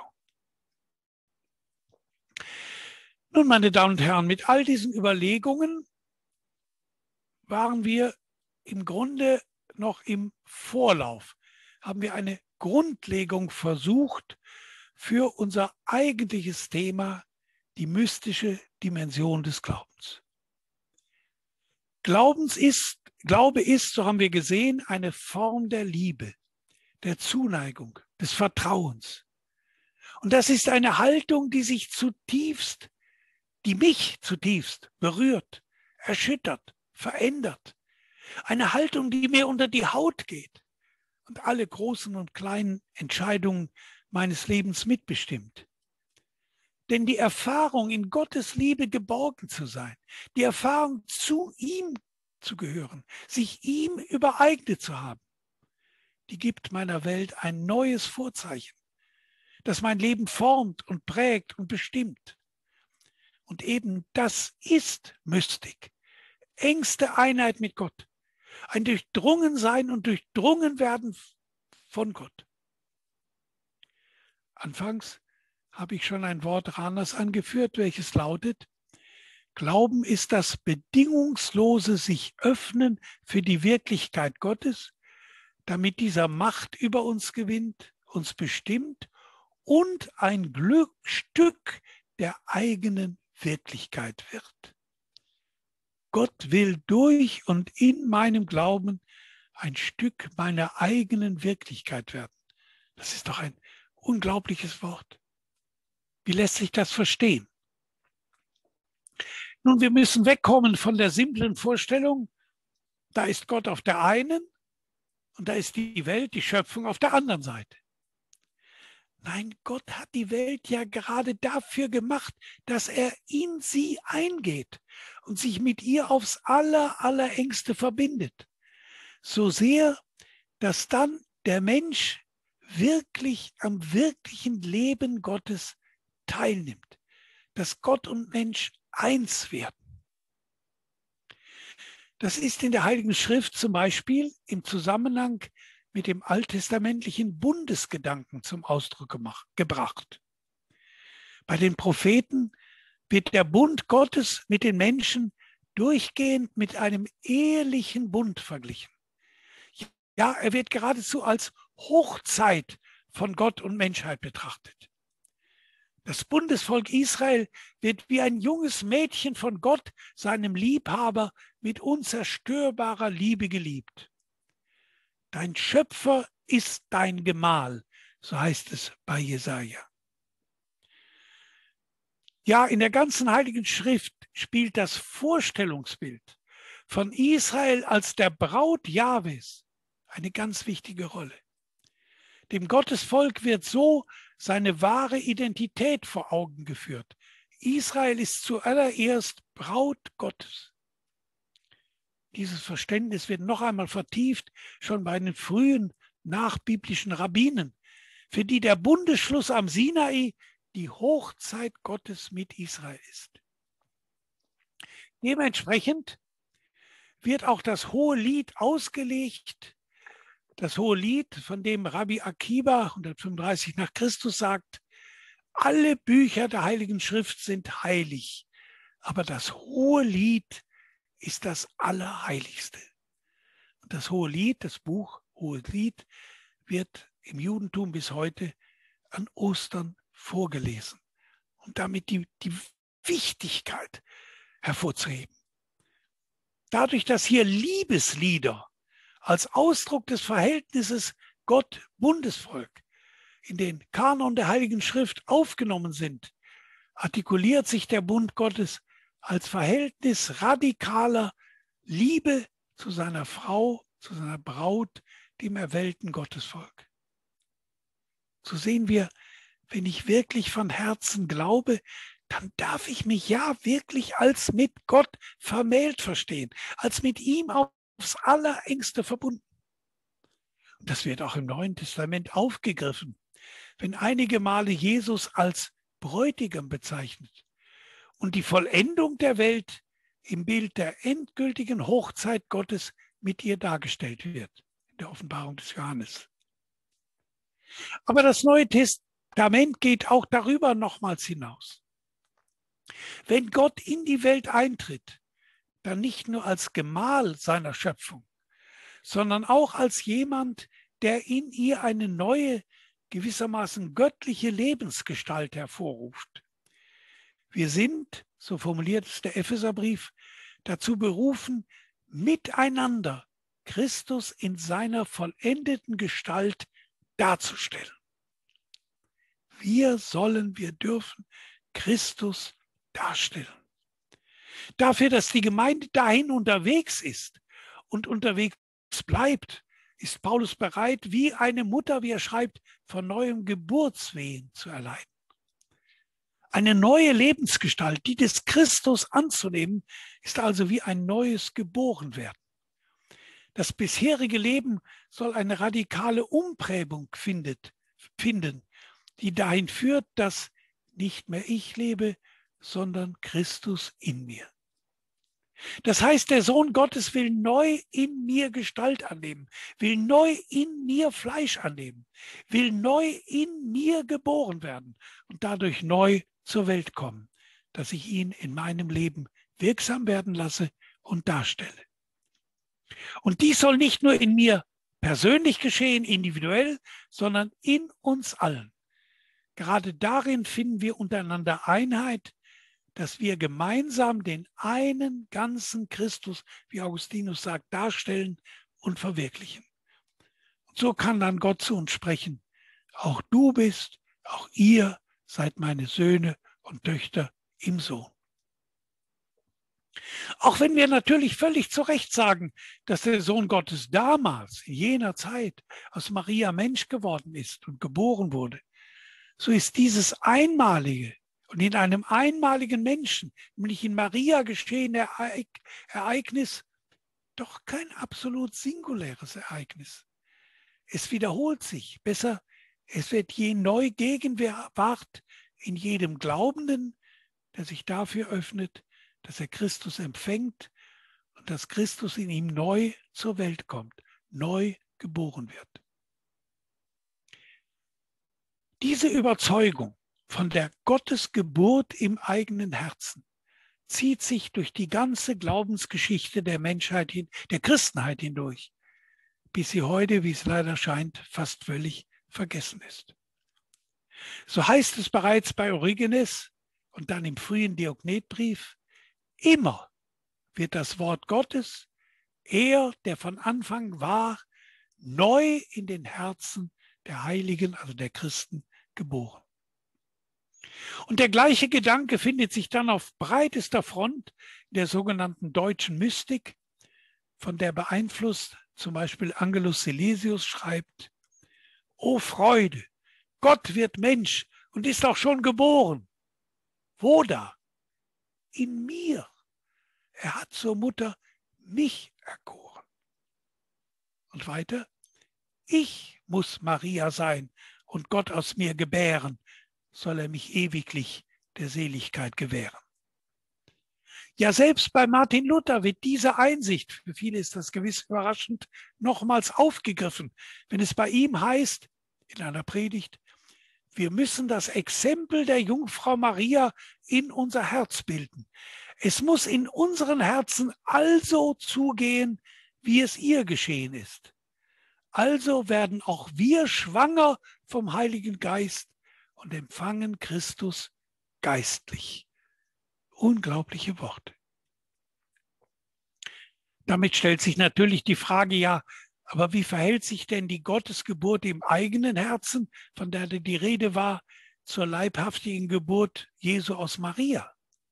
[SPEAKER 2] Nun, meine Damen und Herren, mit all diesen Überlegungen waren wir im Grunde noch im Vorlauf, haben wir eine Grundlegung versucht für unser eigentliches Thema, die mystische Dimension des Glaubens. Glaubens ist, Glaube ist, so haben wir gesehen, eine Form der Liebe, der Zuneigung, des Vertrauens. Und das ist eine Haltung, die sich zutiefst, die mich zutiefst berührt, erschüttert, verändert. Eine Haltung, die mir unter die Haut geht und alle großen und kleinen Entscheidungen meines Lebens mitbestimmt. Denn die Erfahrung, in Gottes Liebe geborgen zu sein, die Erfahrung, zu ihm zu gehören, sich ihm übereignet zu haben, die gibt meiner Welt ein neues Vorzeichen, das mein Leben formt und prägt und bestimmt. Und eben das ist Mystik, engste Einheit mit Gott, ein Durchdrungensein und Durchdrungenwerden von Gott. Anfangs habe ich schon ein Wort Rahners angeführt, welches lautet: Glauben ist das bedingungslose sich öffnen für die Wirklichkeit Gottes, damit dieser Macht über uns gewinnt, uns bestimmt und ein Glückstück der eigenen Wirklichkeit wird. Gott will durch und in meinem Glauben ein Stück meiner eigenen Wirklichkeit werden. Das ist doch ein unglaubliches Wort. Wie lässt sich das verstehen? Nun, wir müssen wegkommen von der simplen Vorstellung, da ist Gott auf der einen und da ist die Welt, die Schöpfung auf der anderen Seite. Nein, Gott hat die Welt ja gerade dafür gemacht, dass er in sie eingeht und sich mit ihr aufs aller, allerengste verbindet. So sehr, dass dann der Mensch wirklich am wirklichen Leben Gottes teilnimmt, dass Gott und Mensch eins werden. Das ist in der Heiligen Schrift zum Beispiel im Zusammenhang mit dem alttestamentlichen Bundesgedanken zum Ausdruck gemacht, gebracht. Bei den Propheten wird der Bund Gottes mit den Menschen durchgehend mit einem ehelichen Bund verglichen. Ja, er wird geradezu als Hochzeit von Gott und Menschheit betrachtet. Das Bundesvolk Israel wird wie ein junges Mädchen von Gott, seinem Liebhaber, mit unzerstörbarer Liebe geliebt. Dein Schöpfer ist dein Gemahl, so heißt es bei Jesaja. Ja, in der ganzen Heiligen Schrift spielt das Vorstellungsbild von Israel als der Braut Jahwes eine ganz wichtige Rolle. Dem Gottesvolk wird so seine wahre Identität vor Augen geführt. Israel ist zuallererst Braut Gottes. Dieses Verständnis wird noch einmal vertieft, schon bei den frühen nachbiblischen Rabbinen, für die der Bundesschluss am Sinai die Hochzeit Gottes mit Israel ist. Dementsprechend wird auch das Hohelied ausgelegt. Das Hohelied, von dem Rabbi Akiba hundertfünfunddreißig nach Christus sagt, alle Bücher der Heiligen Schrift sind heilig, aber das Hohelied ist das Allerheiligste. Und das Hohelied, das Buch Hohelied, wird im Judentum bis heute an Ostern vorgelesen, um damit die, die Wichtigkeit hervorzuheben. Dadurch, dass hier Liebeslieder als Ausdruck des Verhältnisses Gott-Bundesvolk in den Kanon der Heiligen Schrift aufgenommen sind, artikuliert sich der Bund Gottes als Verhältnis radikaler Liebe zu seiner Frau, zu seiner Braut, dem erwählten Gottesvolk. So sehen wir, wenn ich wirklich von Herzen glaube, dann darf ich mich ja wirklich als mit Gott vermählt verstehen, als mit ihm aufs Allerengste verbunden. Und das wird auch im Neuen Testament aufgegriffen, wenn einige Male Jesus als Bräutigam bezeichnet und die Vollendung der Welt im Bild der endgültigen Hochzeit Gottes mit ihr dargestellt wird, in der Offenbarung des Johannes. Aber das Neue Testament geht auch darüber nochmals hinaus. Wenn Gott in die Welt eintritt, dann nicht nur als Gemahl seiner Schöpfung, sondern auch als jemand, der in ihr eine neue, gewissermaßen göttliche Lebensgestalt hervorruft. Wir sind, so formuliert es der Epheserbrief, dazu berufen, miteinander Christus in seiner vollendeten Gestalt darzustellen. Wir sollen, wir dürfen Christus darstellen. Dafür, dass die Gemeinde dahin unterwegs ist und unterwegs bleibt, ist Paulus bereit, wie eine Mutter, wie er schreibt, von neuem Geburtswehen zu erleiden. Eine neue Lebensgestalt, die des Christus anzunehmen, ist also wie ein neues Geborenwerden. Das bisherige Leben soll eine radikale Umprägung findet, finden, die dahin führt, dass nicht mehr ich lebe, sondern Christus in mir. Das heißt, der Sohn Gottes will neu in mir Gestalt annehmen, will neu in mir Fleisch annehmen, will neu in mir geboren werden und dadurch neu zur Welt kommen, dass ich ihn in meinem Leben wirksam werden lasse und darstelle. Und dies soll nicht nur in mir persönlich geschehen, individuell, sondern in uns allen. Gerade darin finden wir untereinander Einheit, dass wir gemeinsam den einen ganzen Christus, wie Augustinus sagt, darstellen und verwirklichen. Und so kann dann Gott zu uns sprechen: Auch du bist, auch ihr seid meine Söhne und Töchter im Sohn. Auch wenn wir natürlich völlig zu Recht sagen, dass der Sohn Gottes damals, in jener Zeit, aus Maria Mensch geworden ist und geboren wurde, so ist dieses einmalige und in einem einmaligen Menschen, nämlich in Maria geschehene Ereignis, doch kein absolut singuläres Ereignis. Es wiederholt sich, besser, es wird je neu gegenwart in jedem Glaubenden, der sich dafür öffnet, dass er Christus empfängt und dass Christus in ihm neu zur Welt kommt, neu geboren wird. Diese Überzeugung von der Gottesgeburt im eigenen Herzen zieht sich durch die ganze Glaubensgeschichte der Menschheit, hin, der Christenheit hindurch, bis sie heute, wie es leider scheint, fast völlig vergessen ist. So heißt es bereits bei Origenes und dann im frühen Diognetbrief: Immer wird das Wort Gottes, er, der von Anfang war, neu in den Herzen der Heiligen, also der Christen, geboren. Und der gleiche Gedanke findet sich dann auf breitester Front in der sogenannten deutschen Mystik, von der beeinflusst zum Beispiel Angelus Silesius schreibt: O Freude, Gott wird Mensch und ist auch schon geboren. Wo da? In mir. Er hat zur Mutter mich erkoren. Und weiter: Ich muss Maria sein und Gott aus mir gebären, soll er mich ewiglich der Seligkeit gewähren. Ja, selbst bei Martin Luther wird diese Einsicht, für viele ist das gewiss überraschend, nochmals aufgegriffen, wenn es bei ihm heißt, in einer Predigt, wir müssen das Exempel der Jungfrau Maria in unser Herz bilden. Es muss in unseren Herzen also zugehen, wie es ihr geschehen ist. Also werden auch wir schwanger vom Heiligen Geist und empfangen Christus geistlich. Unglaubliche Worte. Damit stellt sich natürlich die Frage, ja, aber wie verhält sich denn die Gottesgeburt im eigenen Herzen, von der die Rede war, zur leibhaftigen Geburt Jesu aus Maria?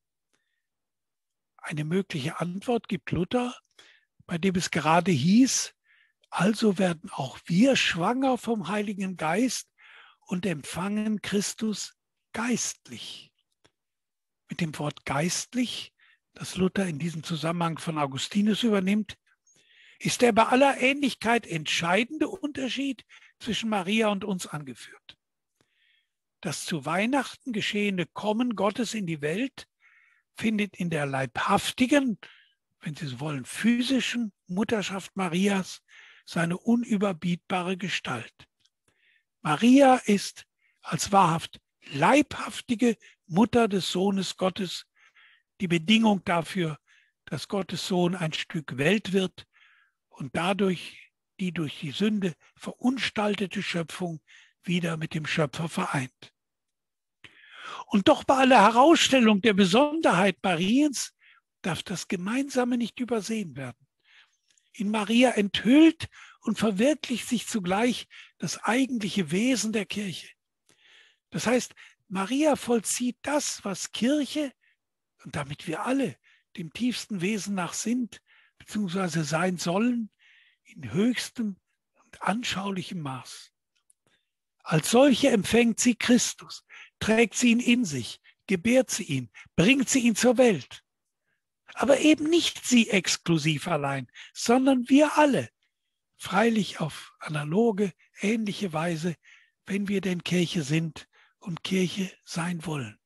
[SPEAKER 2] Eine mögliche Antwort gibt Luther, bei dem es gerade hieß, also werden auch wir schwanger vom Heiligen Geist und empfangen Christus geistlich. Mit dem Wort geistlich, das Luther in diesem Zusammenhang von Augustinus übernimmt, ist der bei aller Ähnlichkeit entscheidende Unterschied zwischen Maria und uns angeführt. Das zu Weihnachten geschehene Kommen Gottes in die Welt findet in der leibhaftigen, wenn Sie so wollen, physischen Mutterschaft Marias seine unüberbietbare Gestalt. Maria ist als wahrhaft leibhaftige Mutter des Sohnes Gottes die Bedingung dafür, dass Gottes Sohn ein Stück Welt wird und dadurch die durch die Sünde verunstaltete Schöpfung wieder mit dem Schöpfer vereint. Und doch bei aller Herausstellung der Besonderheit Mariens darf das Gemeinsame nicht übersehen werden. In Maria enthüllt und verwirklicht sich zugleich das eigentliche Wesen der Kirche. Das heißt, Maria vollzieht das, was Kirche und damit wir alle dem tiefsten Wesen nach sind, beziehungsweise sein sollen, in höchstem und anschaulichem Maß. Als solche empfängt sie Christus, trägt sie ihn in sich, gebärt sie ihn, bringt sie ihn zur Welt. Aber eben nicht sie exklusiv allein, sondern wir alle, freilich auf analoge, ähnliche Weise, wenn wir denn Kirche sind und Kirche sein wollen.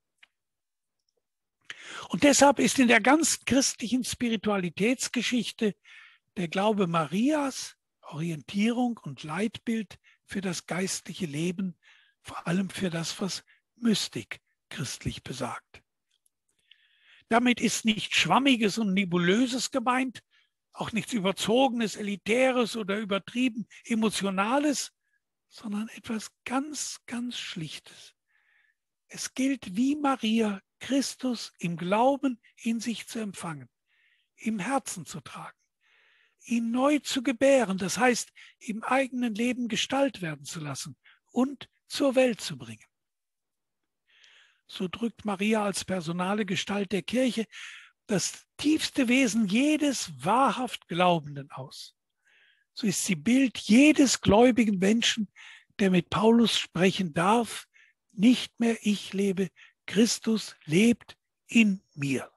[SPEAKER 2] Und deshalb ist in der ganzen christlichen Spiritualitätsgeschichte der Glaube Marias Orientierung und Leitbild für das geistliche Leben, vor allem für das, was Mystik christlich besagt. Damit ist nichts Schwammiges und Nebulöses gemeint, auch nichts Überzogenes, Elitäres oder übertrieben Emotionales, sondern etwas ganz, ganz Schlichtes. Es gilt wie Maria, Christus im Glauben in sich zu empfangen, im Herzen zu tragen, ihn neu zu gebären, das heißt, im eigenen Leben Gestalt werden zu lassen und zur Welt zu bringen. So drückt Maria als personale Gestalt der Kirche das tiefste Wesen jedes wahrhaft Glaubenden aus. So ist sie Bild jedes gläubigen Menschen, der mit Paulus sprechen darf, nicht mehr ich lebe, Christus lebt in mir.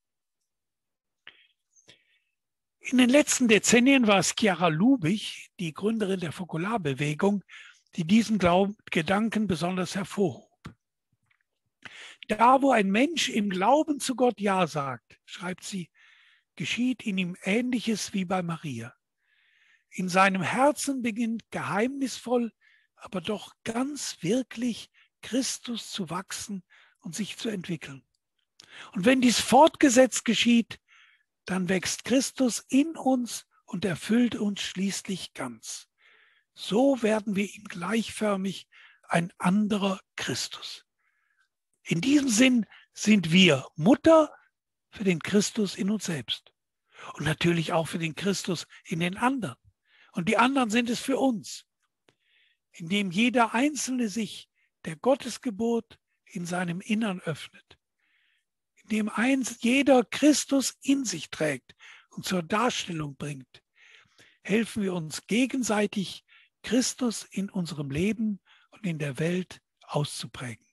[SPEAKER 2] In den letzten Dezennien war es Chiara Lubich, die Gründerin der Fokularbewegung, die diesen Glauben, Gedanken besonders hervorhob. Da, wo ein Mensch im Glauben zu Gott Ja sagt, schreibt sie, geschieht in ihm Ähnliches wie bei Maria. In seinem Herzen beginnt geheimnisvoll, aber doch ganz wirklich Christus zu wachsen und sich zu entwickeln. Und wenn dies fortgesetzt geschieht, dann wächst Christus in uns und erfüllt uns schließlich ganz. So werden wir ihm gleichförmig, ein anderer Christus. In diesem Sinn sind wir Mutter für den Christus in uns selbst und natürlich auch für den Christus in den anderen. Und die anderen sind es für uns, indem jeder Einzelne sich der Gottesgeburt in seinem Innern öffnet, indem eins jeder Christus in sich trägt und zur Darstellung bringt, helfen wir uns gegenseitig, Christus in unserem Leben und in der Welt auszuprägen.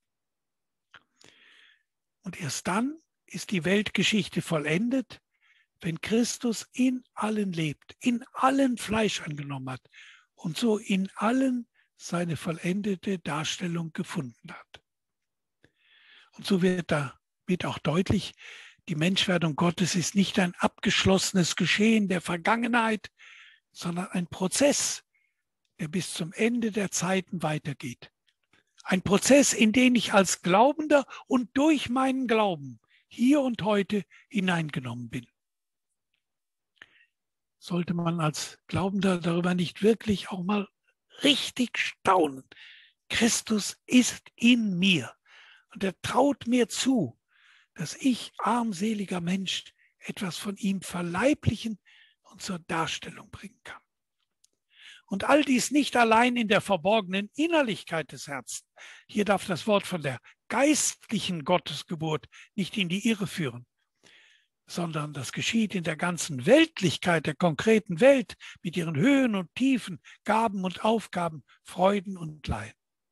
[SPEAKER 2] Und erst dann ist die Weltgeschichte vollendet, wenn Christus in allen lebt, in allen Fleisch angenommen hat und so in allen seine vollendete Darstellung gefunden hat. Und so wird damit auch deutlich, die Menschwerdung Gottes ist nicht ein abgeschlossenes Geschehen der Vergangenheit, sondern ein Prozess, der bis zum Ende der Zeiten weitergeht. Ein Prozess, in den ich als Glaubender und durch meinen Glauben hier und heute hineingenommen bin. Sollte man als Glaubender darüber nicht wirklich auch mal richtig staunen? Christus ist in mir und er traut mir zu, dass ich, armseliger Mensch, etwas von ihm verleiblichen und zur Darstellung bringen kann. Und all dies nicht allein in der verborgenen Innerlichkeit des Herzens. Hier darf das Wort von der geistlichen Gottesgeburt nicht in die Irre führen, sondern das geschieht in der ganzen Weltlichkeit der konkreten Welt mit ihren Höhen und Tiefen, Gaben und Aufgaben, Freuden und Leiden.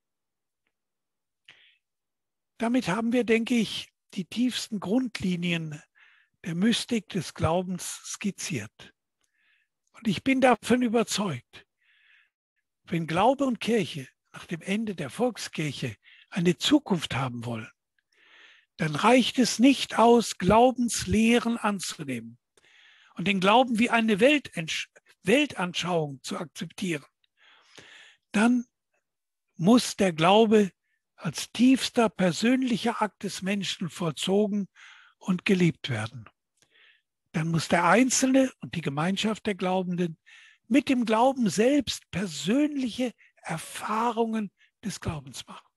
[SPEAKER 2] Damit haben wir, denke ich, die tiefsten Grundlinien der Mystik des Glaubens skizziert. Und ich bin davon überzeugt, wenn Glaube und Kirche nach dem Ende der Volkskirche eine Zukunft haben wollen, dann reicht es nicht aus, Glaubenslehren anzunehmen und den Glauben wie eine Weltanschauung zu akzeptieren. Dann muss der Glaube als tiefster persönlicher Akt des Menschen vollzogen und gelebt werden. Dann muss der Einzelne und die Gemeinschaft der Glaubenden mit dem Glauben selbst persönliche Erfahrungen des Glaubens machen.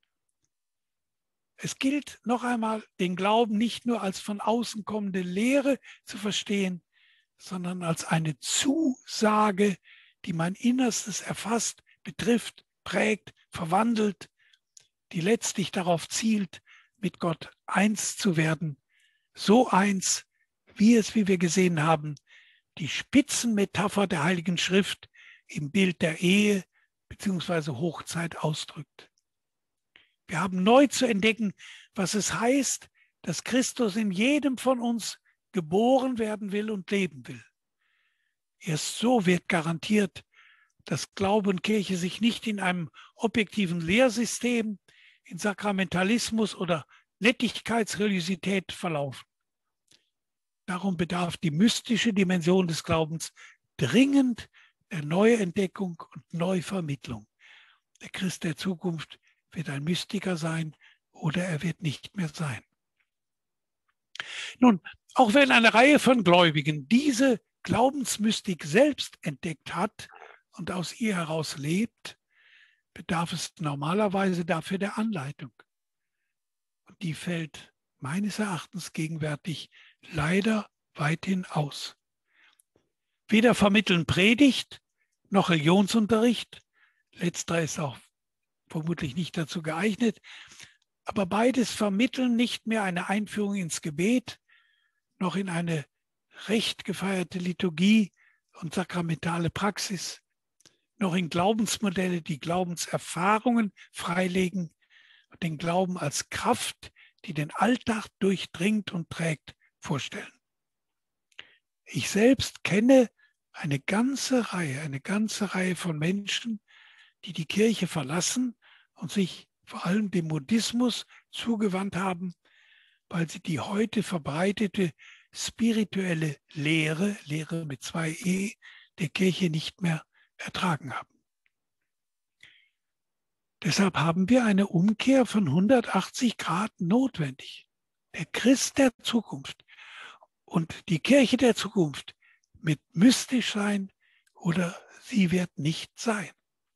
[SPEAKER 2] Es gilt noch einmal, den Glauben nicht nur als von außen kommende Lehre zu verstehen, sondern als eine Zusage, die mein Innerstes erfasst, betrifft, prägt, verwandelt, die letztlich darauf zielt, mit Gott eins zu werden, so eins, wie es, wie wir gesehen haben, die Spitzenmetapher der Heiligen Schrift im Bild der Ehe bzw. Hochzeit ausdrückt. Wir haben neu zu entdecken, was es heißt, dass Christus in jedem von uns geboren werden will und leben will. Erst so wird garantiert, dass Glaube und Kirche sich nicht in einem objektiven Lehrsystem, in Sakramentalismus oder Nettigkeitsreligiosität verlaufen. Darum bedarf die mystische Dimension des Glaubens dringend der Neuentdeckung und Neuvermittlung. Der Christ der Zukunft wird ein Mystiker sein oder er wird nicht mehr sein. Nun, auch wenn eine Reihe von Gläubigen diese Glaubensmystik selbst entdeckt hat und aus ihr heraus lebt, bedarf es normalerweise dafür der Anleitung. Und die fällt meines Erachtens gegenwärtig leider weithin aus. Weder vermitteln Predigt noch Religionsunterricht, letzterer ist auch vermutlich nicht dazu geeignet, aber beides vermitteln nicht mehr eine Einführung ins Gebet, noch in eine recht gefeierte Liturgie und sakramentale Praxis, noch in Glaubensmodelle, die Glaubenserfahrungen freilegen und den Glauben als Kraft, die den Alltag durchdringt und trägt, vorstellen. Ich selbst kenne eine ganze Reihe, eine ganze Reihe von Menschen, die die Kirche verlassen und sich vor allem dem Buddhismus zugewandt haben, weil sie die heute verbreitete spirituelle Lehre, Lehre mit zwei E, der Kirche nicht mehr ertragen haben. Deshalb haben wir eine Umkehr von hundertachtzig Grad notwendig. Der Christ der Zukunft und die Kirche der Zukunft wird mystisch sein oder sie wird nicht sein.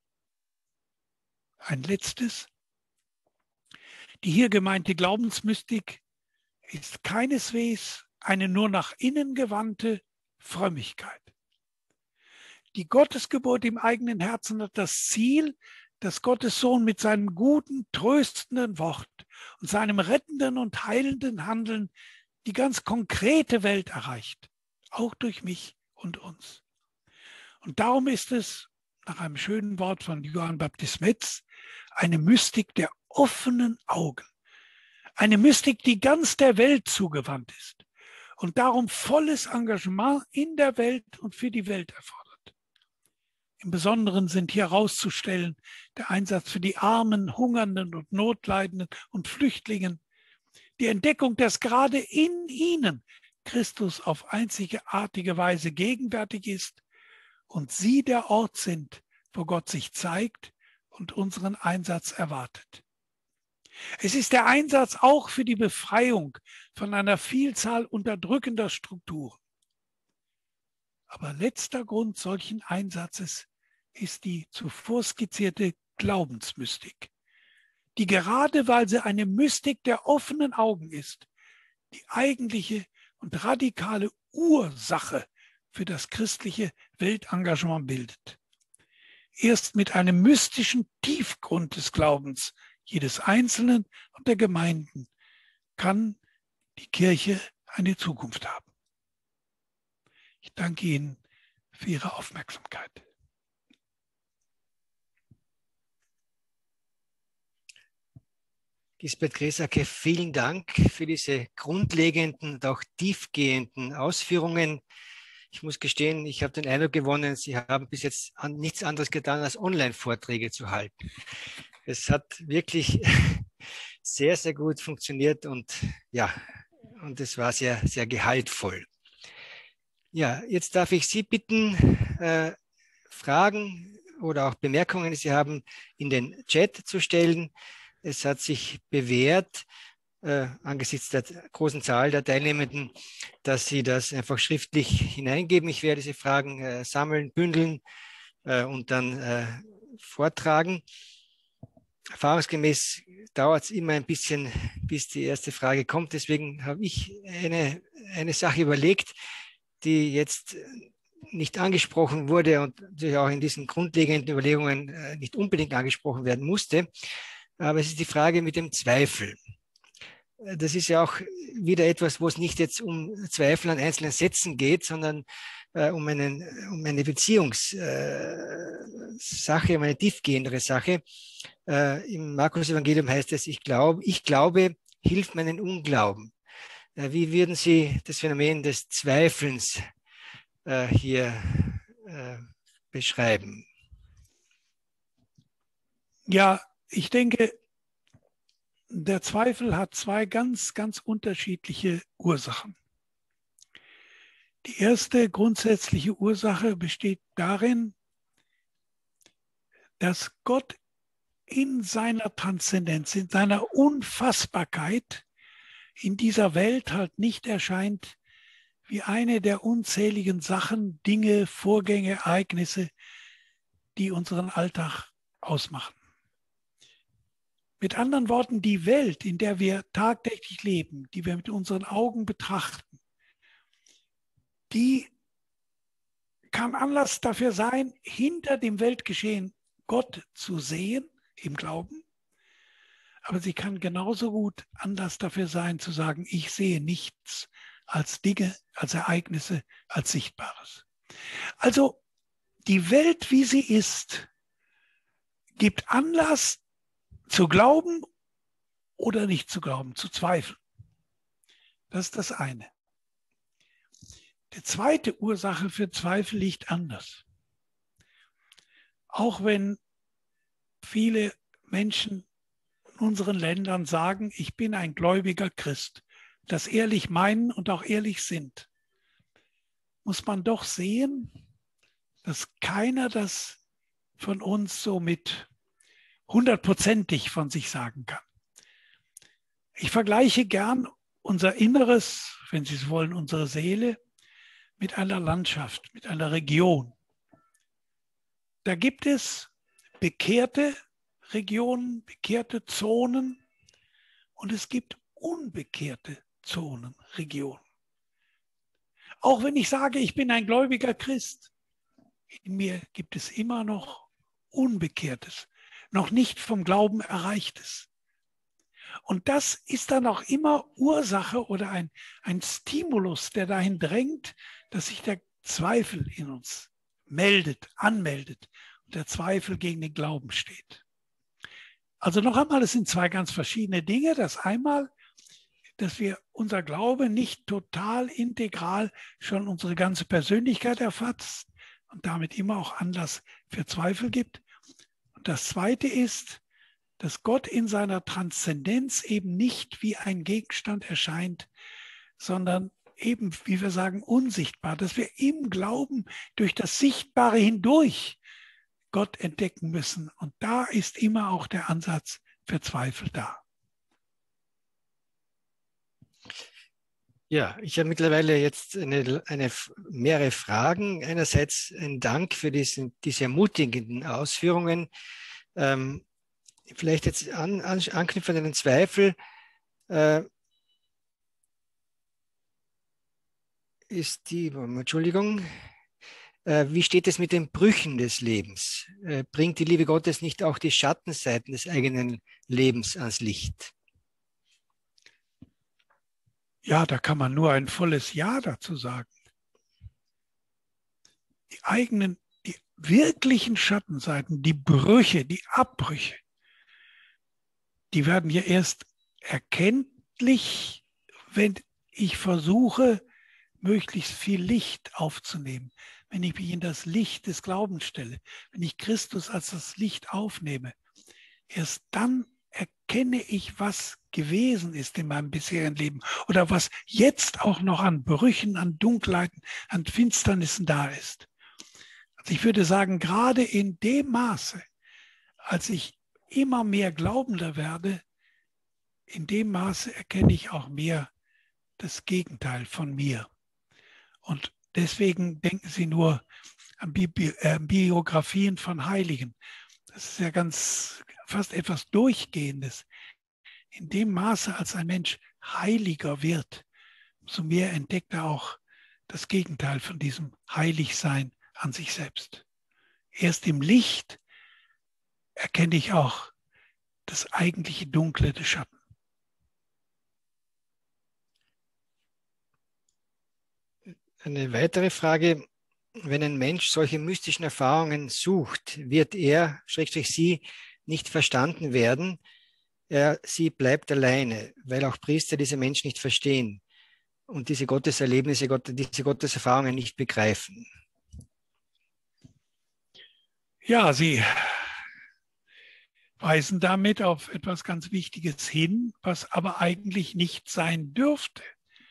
[SPEAKER 2] Ein letztes. Die hier gemeinte Glaubensmystik ist keineswegs eine nur nach innen gewandte Frömmigkeit. Die Gottesgeburt im eigenen Herzen hat das Ziel, dass Gottes Sohn mit seinem guten, tröstenden Wort und seinem rettenden und heilenden Handeln die ganz konkrete Welt erreicht, auch durch mich und uns. Und darum ist es, nach einem schönen Wort von Johann Baptist Metz, eine Mystik der offenen Augen. Eine Mystik, die ganz der Welt zugewandt ist und darum volles Engagement in der Welt und für die Welt erfordert. Im Besonderen sind hier herauszustellen der Einsatz für die Armen, Hungernden und Notleidenden und Flüchtlingen, die Entdeckung, dass gerade in ihnen Christus auf einzigartige Weise gegenwärtig ist und sie der Ort sind, wo Gott sich zeigt und unseren Einsatz erwartet. Es ist der Einsatz auch für die Befreiung von einer Vielzahl unterdrückender Strukturen. Aber letzter Grund solchen Einsatzes ist die zuvor skizzierte Glaubensmystik, die gerade weil sie eine Mystik der offenen Augen ist, die eigentliche und radikale Ursache für das christliche Weltengagement bildet. Erst mit einem mystischen Tiefgrund des Glaubens jedes Einzelnen und der Gemeinden kann die Kirche eine Zukunft haben. Ich danke Ihnen für Ihre Aufmerksamkeit.
[SPEAKER 1] Gisbert Gräsacke, vielen Dank für diese grundlegenden und auch tiefgehenden Ausführungen. Ich muss gestehen, ich habe den Eindruck gewonnen, Sie haben bis jetzt an nichts anderes getan, als Online-Vorträge zu halten. Es hat wirklich sehr, sehr gut funktioniert und ja, und es war sehr, sehr gehaltvoll. Ja, jetzt darf ich Sie bitten, äh, Fragen oder auch Bemerkungen, die Sie haben, in den Chat zu stellen. Es hat sich bewährt, äh, angesichts der großen Zahl der Teilnehmenden, dass Sie das einfach schriftlich hineingeben. Ich werde diese Fragen äh, sammeln, bündeln äh, und dann äh, vortragen. Erfahrungsgemäß dauert es immer ein bisschen, bis die erste Frage kommt. Deswegen habe ich eine, eine Sache überlegt, die jetzt nicht angesprochen wurde und natürlich auch in diesen grundlegenden Überlegungen äh, nicht unbedingt angesprochen werden musste. Aber es ist die Frage mit dem Zweifel. Das ist ja auch wieder etwas, wo es nicht jetzt um Zweifel an einzelnen Sätzen geht, sondern äh, um, einen, um eine Beziehungssache, äh, um eine tiefgehendere Sache. Äh, Im Markus-Evangelium heißt es, ich glaube, ich glaube, hilft meinen Unglauben. Äh, wie würden Sie das Phänomen des Zweifelns äh, hier äh, beschreiben?
[SPEAKER 2] Ja, ich denke, der Zweifel hat zwei ganz, ganz unterschiedliche Ursachen. Die erste grundsätzliche Ursache besteht darin, dass Gott in seiner Transzendenz, in seiner Unfassbarkeit in dieser Welt halt nicht erscheint wie eine der unzähligen Sachen, Dinge, Vorgänge, Ereignisse, die unseren Alltag ausmachen. Mit anderen Worten, die Welt, in der wir tagtäglich leben, die wir mit unseren Augen betrachten, die kann Anlass dafür sein, hinter dem Weltgeschehen Gott zu sehen, im Glauben. Aber sie kann genauso gut Anlass dafür sein, zu sagen, ich sehe nichts als Dinge, als Ereignisse, als Sichtbares. Also die Welt, wie sie ist, gibt Anlass zu glauben oder nicht zu glauben, zu zweifeln. Das ist das eine. Die zweite Ursache für Zweifel liegt anders. Auch wenn viele Menschen in unseren Ländern sagen, ich bin ein gläubiger Christ, das ehrlich meinen und auch ehrlich sind, muss man doch sehen, dass keiner das von uns so mit hundertprozentig von sich sagen kann. Ich vergleiche gern unser Inneres, wenn Sie es wollen, unsere Seele, mit einer Landschaft, mit einer Region. Da gibt es bekehrte Regionen, bekehrte Zonen und es gibt unbekehrte Zonen, Regionen. Auch wenn ich sage, ich bin ein gläubiger Christ, in mir gibt es immer noch Unbekehrtes, noch nicht vom Glauben Erreichtes. Und das ist dann auch immer Ursache oder ein, ein Stimulus, der dahin drängt, dass sich der Zweifel in uns meldet, anmeldet und der Zweifel gegen den Glauben steht. Also noch einmal, es sind zwei ganz verschiedene Dinge. Das einmal, dass wir unser Glaube nicht total integral schon unsere ganze Persönlichkeit erfasst und damit immer auch Anlass für Zweifel gibt. Und das Zweite ist, dass Gott in seiner Transzendenz eben nicht wie ein Gegenstand erscheint, sondern eben, wie wir sagen, unsichtbar, dass wir im Glauben durch das Sichtbare hindurch Gott entdecken müssen. Und da ist immer auch der Ansatz für Zweifel da.
[SPEAKER 1] Ja, ich habe mittlerweile jetzt eine, eine, mehrere Fragen. Einerseits ein Dank für diesen, diese ermutigenden Ausführungen. Ähm, vielleicht jetzt an, an, anknüpfen an den Zweifel. Äh, ist die, Entschuldigung, äh, wie steht es mit den Brüchen des Lebens? Äh, bringt die Liebe Gottes nicht auch die Schattenseiten des eigenen Lebens ans Licht?
[SPEAKER 2] Ja, da kann man nur ein volles Ja dazu sagen. Die eigenen, die wirklichen Schattenseiten, die Brüche, die Abbrüche, die werden ja erst erkenntlich, wenn ich versuche, möglichst viel Licht aufzunehmen. Wenn ich mich in das Licht des Glaubens stelle, wenn ich Christus als das Licht aufnehme, erst dann erkenne ich, was gewesen ist in meinem bisherigen Leben oder was jetzt auch noch an Brüchen, an Dunkelheiten, an Finsternissen da ist. Also ich würde sagen, gerade in dem Maße, als ich immer mehr Glaubender werde, in dem Maße erkenne ich auch mehr das Gegenteil von mir. Und deswegen denken Sie nur an Bi Bi äh, Biografien von Heiligen. Das ist ja ganz fast etwas Durchgehendes. In dem Maße, als ein Mensch heiliger wird, umso mehr entdeckt er auch das Gegenteil von diesem Heiligsein an sich selbst. Erst im Licht erkenne ich auch das eigentliche Dunkle des Schatten.
[SPEAKER 1] Eine weitere Frage: Wenn ein Mensch solche mystischen Erfahrungen sucht, wird er, Schrägstrich sie, nicht verstanden werden. Er, sie bleibt alleine, weil auch Priester diese Menschen nicht verstehen und diese Gotteserlebnisse, Gott, diese Gotteserfahrungen nicht begreifen.
[SPEAKER 2] Ja, Sie weisen damit auf etwas ganz Wichtiges hin, was aber eigentlich nicht sein dürfte.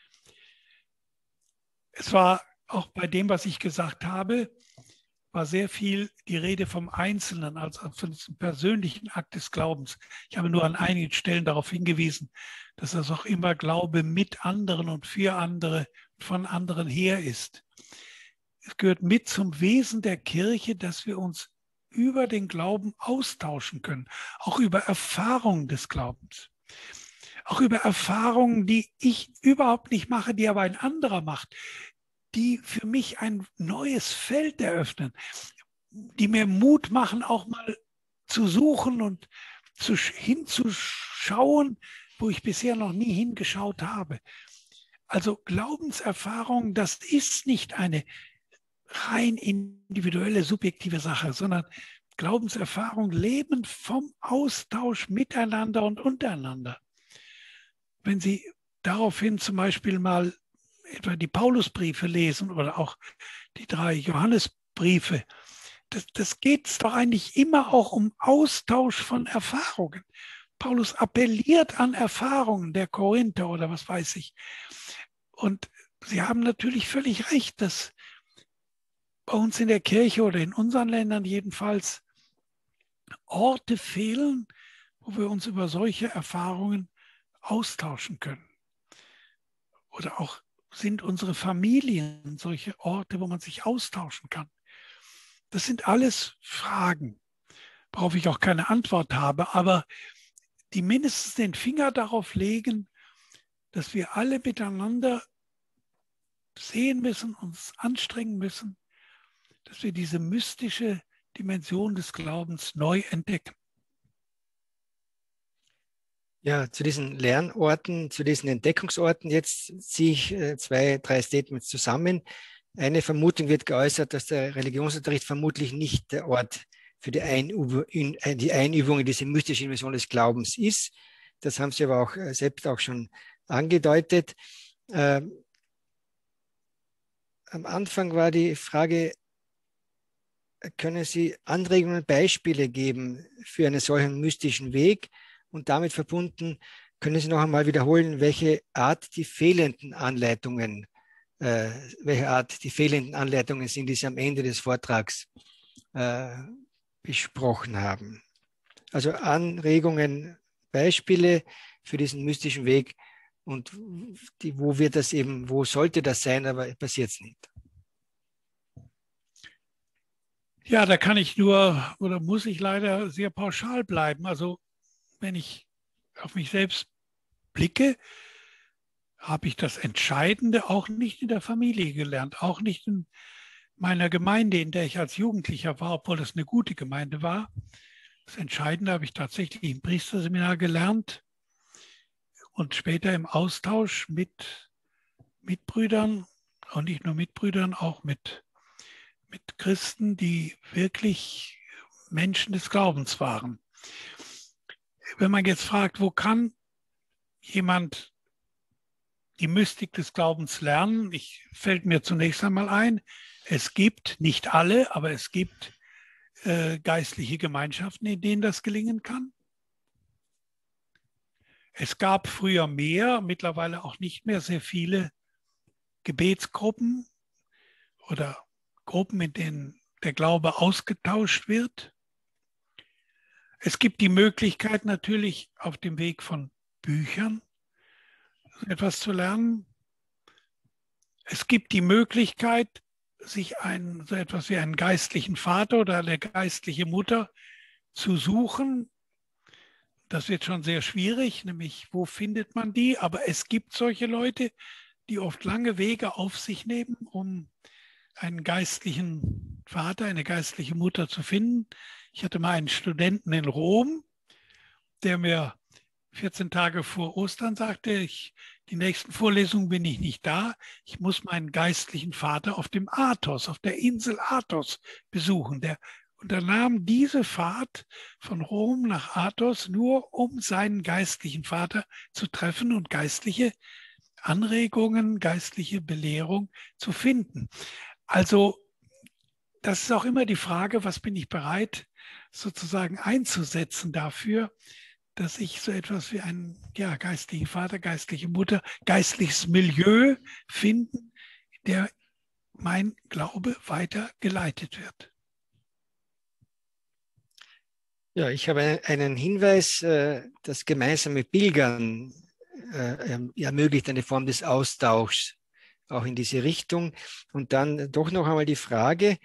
[SPEAKER 2] Es war auch bei dem, was ich gesagt habe, war sehr viel die Rede vom Einzelnen, also von diesem persönlichen Akt des Glaubens. Ich habe nur an einigen Stellen darauf hingewiesen, dass das auch immer Glaube mit anderen und für andere, von anderen her ist. Es gehört mit zum Wesen der Kirche, dass wir uns über den Glauben austauschen können, auch über Erfahrungen des Glaubens. Auch über Erfahrungen, die ich überhaupt nicht mache, die aber ein anderer macht, die für mich ein neues Feld eröffnen, die mir Mut machen, auch mal zu suchen und zu, hinzuschauen, wo ich bisher noch nie hingeschaut habe. Also Glaubenserfahrung, das ist nicht eine rein individuelle, subjektive Sache, sondern Glaubenserfahrung leben vom Austausch miteinander und untereinander. Wenn Sie daraufhin zum Beispiel mal etwa die Paulusbriefe lesen oder auch die drei Johannesbriefe, das, das geht es doch eigentlich immer auch um Austausch von Erfahrungen. Paulus appelliert an Erfahrungen der Korinther oder was weiß ich. Und Sie haben natürlich völlig recht, dass bei uns in der Kirche oder in unseren Ländern jedenfalls Orte fehlen, wo wir uns über solche Erfahrungen austauschen können. Oder auch sind unsere Familien solche Orte, wo man sich austauschen kann? Das sind alles Fragen, worauf ich auch keine Antwort habe, aber die mindestens den Finger darauf legen, dass wir alle miteinander sehen müssen, uns anstrengen müssen, dass wir diese mystische Dimension des Glaubens neu entdecken.
[SPEAKER 1] Ja, zu diesen Lernorten, zu diesen Entdeckungsorten, jetzt ziehe ich äh, zwei, drei Statements zusammen. Eine Vermutung wird geäußert, dass der Religionsunterricht vermutlich nicht der Ort für die, Einüb in, die Einübung in diese mystische Dimension des Glaubens ist. Das haben Sie aber auch äh, selbst auch schon angedeutet. Ähm, am Anfang war die Frage, können Sie Anregungen und Beispiele geben für einen solchen mystischen Weg? Und damit verbunden, können Sie noch einmal wiederholen, welche Art die fehlenden Anleitungen, äh, welche Art die fehlenden Anleitungen sind, die Sie am Ende des Vortrags äh, besprochen haben? Also Anregungen, Beispiele für diesen mystischen Weg und die, wo wird das eben, wo sollte das sein, aber passiert es nicht.
[SPEAKER 2] Ja, da kann ich nur oder muss ich leider sehr pauschal bleiben. Also wenn ich auf mich selbst blicke, habe ich das Entscheidende auch nicht in der Familie gelernt, auch nicht in meiner Gemeinde, in der ich als Jugendlicher war, obwohl das eine gute Gemeinde war. Das Entscheidende habe ich tatsächlich im Priesterseminar gelernt und später im Austausch mit Mitbrüdern und nicht nur Mitbrüdern, auch mit, mit Christen, die wirklich Menschen des Glaubens waren. Wenn man jetzt fragt, wo kann jemand die Mystik des Glaubens lernen, ich, fällt mir zunächst einmal ein, es gibt, nicht alle, aber es gibt äh, geistliche Gemeinschaften, in denen das gelingen kann. Es gab früher mehr, mittlerweile auch nicht mehr sehr viele Gebetsgruppen oder Gruppen, in denen der Glaube ausgetauscht wird. Es gibt die Möglichkeit natürlich auf dem Weg von Büchern etwas zu lernen. Es gibt die Möglichkeit, sich einen, so etwas wie einen geistlichen Vater oder eine geistliche Mutter zu suchen. Das wird schon sehr schwierig, nämlich wo findet man die? Aber es gibt solche Leute, die oft lange Wege auf sich nehmen, um einen geistlichen Vater, eine geistliche Mutter zu finden. Ich hatte mal einen Studenten in Rom, der mir vierzehn Tage vor Ostern sagte, ich, die nächsten Vorlesungen bin ich nicht da. Ich muss meinen geistlichen Vater auf dem Athos, auf der Insel Athos besuchen. Der unternahm diese Fahrt von Rom nach Athos nur, um seinen geistlichen Vater zu treffen und geistliche Anregungen, geistliche Belehrung zu finden. Also das ist auch immer die Frage, was bin ich bereit sozusagen einzusetzen dafür, dass ich so etwas wie einen ja, geistlichen Vater, geistliche Mutter, geistliches Milieu finden, in der mein Glaube weiter geleitet wird.
[SPEAKER 1] Ja, ich habe einen Hinweis, das gemeinsame Pilgern ermöglicht eine Form des Austauschs auch in diese Richtung. Und dann doch noch einmal die Frage,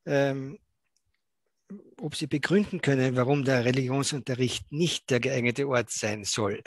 [SPEAKER 1] ob Sie begründen können, warum der Religionsunterricht nicht der geeignete Ort sein soll.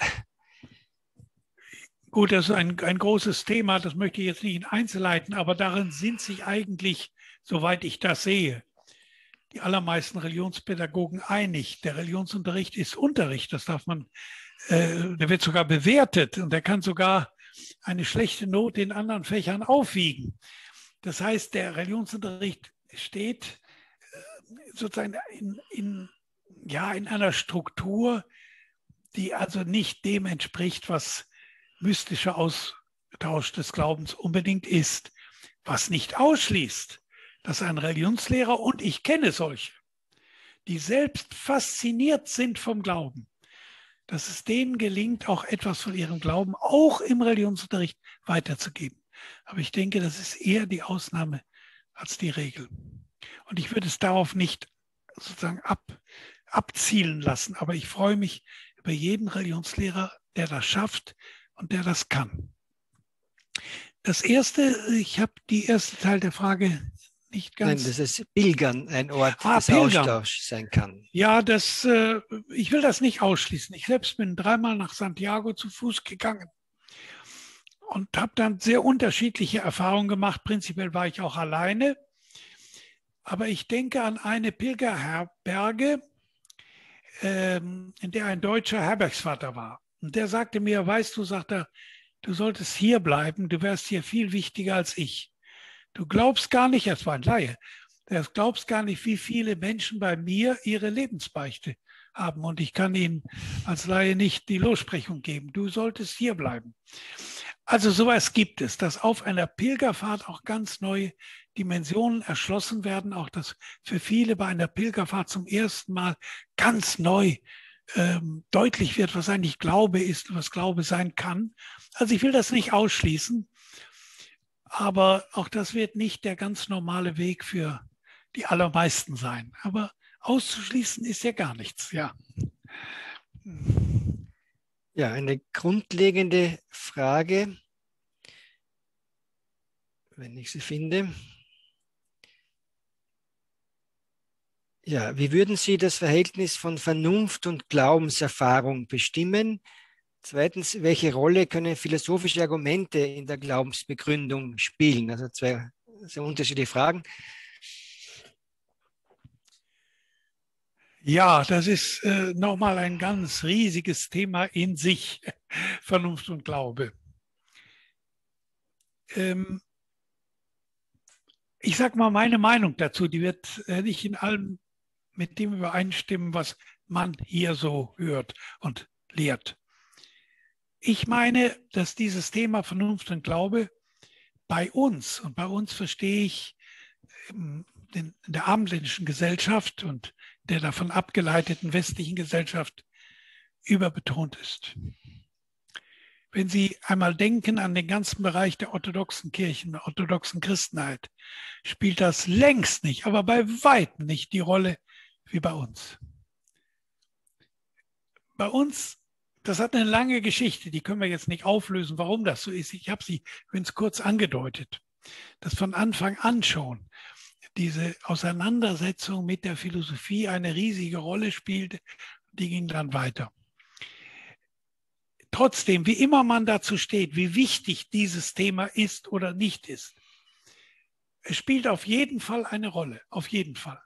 [SPEAKER 2] Gut, das ist ein, ein großes Thema, das möchte ich jetzt nicht in Einzelheiten, aber darin sind sich eigentlich, soweit ich das sehe, die allermeisten Religionspädagogen einig. Der Religionsunterricht ist Unterricht, das darf man, äh, der wird sogar bewertet und der kann sogar eine schlechte Note in anderen Fächern aufwiegen. Das heißt, der Religionsunterricht steht sozusagen in, in, ja, in einer Struktur, die also nicht dem entspricht, was mystischer Austausch des Glaubens unbedingt ist. Was nicht ausschließt, dass ein Religionslehrer, und ich kenne solche, die selbst fasziniert sind vom Glauben, dass es denen gelingt, auch etwas von ihrem Glauben auch im Religionsunterricht weiterzugeben. Aber ich denke, das ist eher die Ausnahme als die Regel. Und ich würde es darauf nicht sozusagen ab, abzielen lassen. Aber ich freue mich über jeden Religionslehrer, der das schafft und der das kann. Das erste, ich habe die erste Teil der Frage nicht ganz.
[SPEAKER 1] Nein, dass es Pilgern ein Ort
[SPEAKER 2] ah,
[SPEAKER 1] des
[SPEAKER 2] Pilgern.
[SPEAKER 1] Austauschs sein kann.
[SPEAKER 2] Ja, das, äh, ich will das nicht ausschließen. Ich selbst bin dreimal nach Santiago zu Fuß gegangen und habe dann sehr unterschiedliche Erfahrungen gemacht. Prinzipiell war ich auch alleine. Aber ich denke an eine Pilgerherberge, ähm, in der ein deutscher Herbergsvater war. Und der sagte mir, weißt du, sagt er, du solltest hier bleiben, du wärst hier viel wichtiger als ich. Du glaubst gar nicht, es war ein Laie, du glaubst gar nicht, wie viele Menschen bei mir ihre Lebensbeichte haben. Und ich kann ihnen als Laie nicht die Lossprechung geben. Du solltest hier bleiben. Also sowas gibt es, dass auf einer Pilgerfahrt auch ganz neue Dimensionen erschlossen werden, auch dass für viele bei einer Pilgerfahrt zum ersten Mal ganz neu ähm, deutlich wird, was eigentlich Glaube ist, was Glaube sein kann. Also ich will das nicht ausschließen, aber auch das wird nicht der ganz normale Weg für die allermeisten sein. Aber auszuschließen ist ja gar nichts, ja.
[SPEAKER 1] Ja, eine grundlegende Frage, wenn ich sie finde. Ja, wie würden Sie das Verhältnis von Vernunft und Glaubenserfahrung bestimmen? Zweitens, welche Rolle können philosophische Argumente in der Glaubensbegründung spielen? Also zwei sehr unterschiedliche Fragen.
[SPEAKER 2] Ja, das ist äh, nochmal ein ganz riesiges Thema in sich, Vernunft und Glaube. Ähm, ich sage mal meine Meinung dazu, die wird äh, nicht in allem mit dem übereinstimmen, was man hier so hört und lehrt. Ich meine, dass dieses Thema Vernunft und Glaube bei uns, und bei uns verstehe ich in der abendländischen Gesellschaft und der davon abgeleiteten westlichen Gesellschaft überbetont ist. Wenn Sie einmal denken an den ganzen Bereich der orthodoxen Kirchen, der orthodoxen Christenheit, spielt das längst nicht, aber bei weitem nicht die Rolle wie bei uns. Bei uns, das hat eine lange Geschichte, die können wir jetzt nicht auflösen, warum das so ist. Ich habe sie übrigens kurz angedeutet, dass von Anfang an schon diese Auseinandersetzung mit der Philosophie eine riesige Rolle spielte. Die ging dann weiter. Trotzdem, wie immer man dazu steht, wie wichtig dieses Thema ist oder nicht ist, es spielt auf jeden Fall eine Rolle, auf jeden Fall.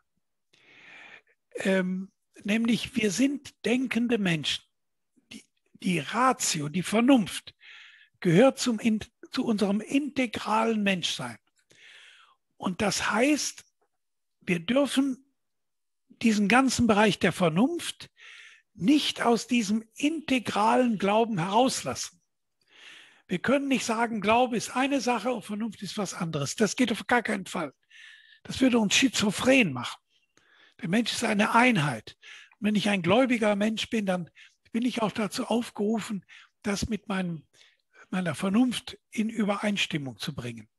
[SPEAKER 2] Ähm, nämlich, wir sind denkende Menschen. Die, die Ratio, die Vernunft gehört zum, zu unserem integralen Menschsein. Und das heißt, wir dürfen diesen ganzen Bereich der Vernunft nicht aus diesem integralen Glauben herauslassen. Wir können nicht sagen, Glaube ist eine Sache und Vernunft ist was anderes. Das geht auf gar keinen Fall. Das würde uns schizophren machen. Der Mensch ist eine Einheit. Und wenn ich ein gläubiger Mensch bin, dann bin ich auch dazu aufgerufen, das mit meinem, meiner Vernunft in Übereinstimmung zu bringen.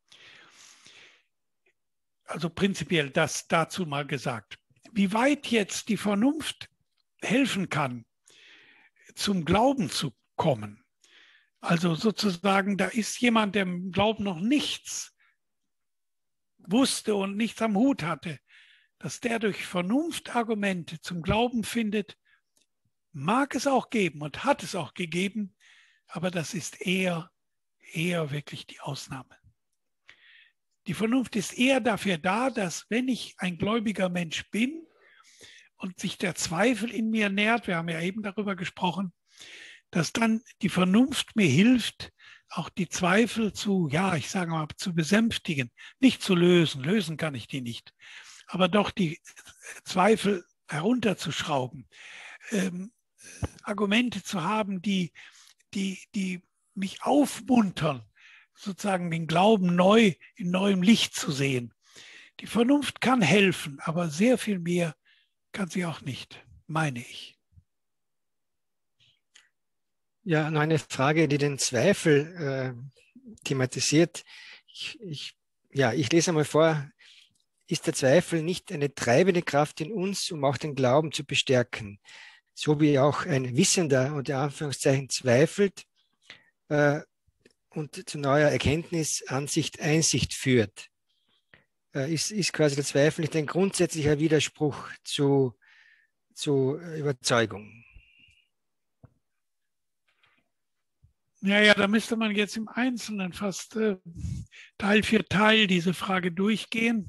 [SPEAKER 2] Also prinzipiell das dazu mal gesagt. Wie weit jetzt die Vernunft helfen kann, zum Glauben zu kommen. Also sozusagen, da ist jemand, der im Glauben noch nichts wusste und nichts am Hut hatte, dass der durch Vernunftargumente zum Glauben findet, mag es auch geben und hat es auch gegeben, aber das ist eher, eher wirklich die Ausnahme. Die Vernunft ist eher dafür da, dass wenn ich ein gläubiger Mensch bin und sich der Zweifel in mir nährt, wir haben ja eben darüber gesprochen, dass dann die Vernunft mir hilft, auch die Zweifel zu, ja, ich sage mal, zu besänftigen, nicht zu lösen, lösen kann ich die nicht, aber doch die Zweifel herunterzuschrauben, ähm, Argumente zu haben, die, die, die mich aufmuntern, sozusagen den Glauben neu in neuem Licht zu sehen. Die Vernunft kann helfen, aber sehr viel mehr kann sie auch nicht, meine ich.
[SPEAKER 1] Ja, noch eine Frage, die den Zweifel äh, thematisiert. Ich, ich, ja, ich lese einmal vor. Ist der Zweifel nicht eine treibende Kraft in uns, um auch den Glauben zu bestärken? So wie auch ein Wissender unter Anführungszeichen zweifelt äh, und zu neuer Erkenntnis, Ansicht, Einsicht führt. Äh, ist, ist quasi der Zweifel nicht ein grundsätzlicher Widerspruch zu, zu Überzeugung?
[SPEAKER 2] Ja, ja, da müsste man jetzt im Einzelnen fast äh, Teil für Teil diese Frage durchgehen.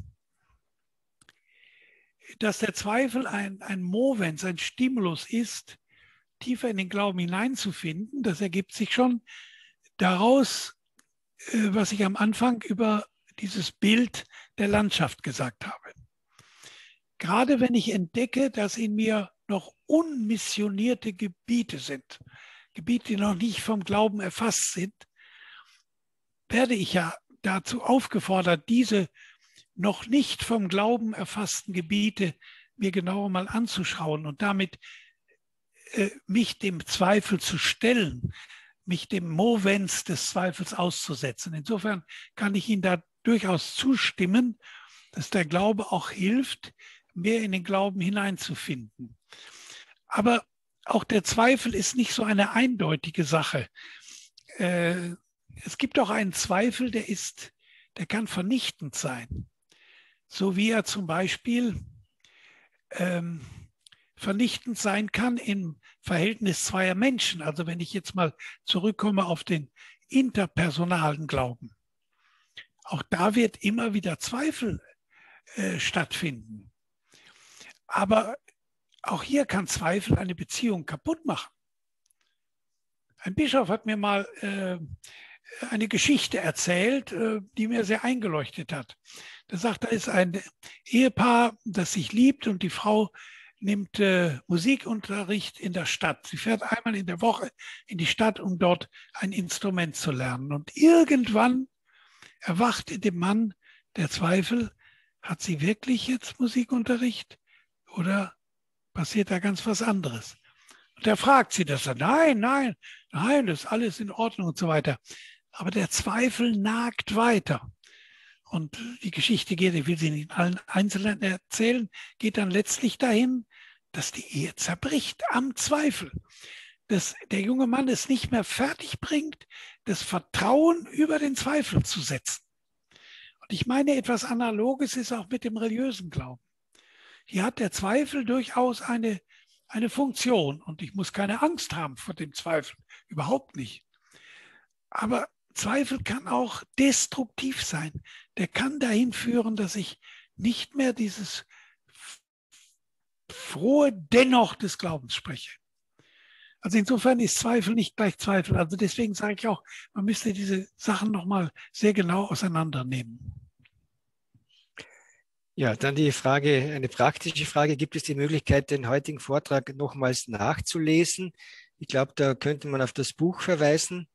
[SPEAKER 2] Dass der Zweifel ein, ein Movens, ein Stimulus ist, tiefer in den Glauben hineinzufinden, das ergibt sich schon daraus, äh, was ich am Anfang über dieses Bild der Landschaft gesagt habe. Gerade wenn ich entdecke, dass in mir noch unmissionierte Gebiete sind, Gebiete, die noch nicht vom Glauben erfasst sind, werde ich ja dazu aufgefordert, diese noch nicht vom Glauben erfassten Gebiete mir genauer mal anzuschauen und damit äh, mich dem Zweifel zu stellen, mich dem Movens des Zweifels auszusetzen. Insofern kann ich Ihnen da durchaus zustimmen, dass der Glaube auch hilft, mehr in den Glauben hineinzufinden. Aber auch der Zweifel ist nicht so eine eindeutige Sache. Äh, es gibt auch einen Zweifel, der ist, der kann vernichtend sein. So wie er zum Beispiel ähm, vernichtend sein kann im Verhältnis zweier Menschen. Also wenn ich jetzt mal zurückkomme auf den interpersonalen Glauben. Auch da wird immer wieder Zweifel äh, stattfinden. Aber auch hier kann Zweifel eine Beziehung kaputt machen. Ein Bischof hat mir mal äh, eine Geschichte erzählt, äh, die mir sehr eingeleuchtet hat. Er sagt, da ist ein Ehepaar, das sich liebt und die Frau nimmt äh, Musikunterricht in der Stadt. Sie fährt einmal in der Woche in die Stadt, um dort ein Instrument zu lernen. Und irgendwann erwacht in dem Mann der Zweifel, hat sie wirklich jetzt Musikunterricht oder passiert da ganz was anderes? Und er fragt sie das dann, nein, nein, nein, das ist alles in Ordnung und so weiter. Aber der Zweifel nagt weiter. Und die Geschichte geht, ich will sie nicht in allen Einzelheiten erzählen, geht dann letztlich dahin, dass die Ehe zerbricht am Zweifel. Dass der junge Mann es nicht mehr fertig bringt, das Vertrauen über den Zweifel zu setzen. Und ich meine, etwas Analoges ist auch mit dem religiösen Glauben. Hier hat der Zweifel durchaus eine, eine Funktion und ich muss keine Angst haben vor dem Zweifel, überhaupt nicht. Aber Zweifel kann auch destruktiv sein. Der kann dahin führen, dass ich nicht mehr dieses frohe Dennoch des Glaubens spreche. Also insofern ist Zweifel nicht gleich Zweifel. Also deswegen sage ich auch, man müsste diese Sachen nochmal sehr genau auseinandernehmen.
[SPEAKER 1] Ja, dann die Frage, eine praktische Frage. Gibt es die Möglichkeit, den heutigen Vortrag nochmals nachzulesen? Ich glaube, da könnte man auf das Buch verweisen.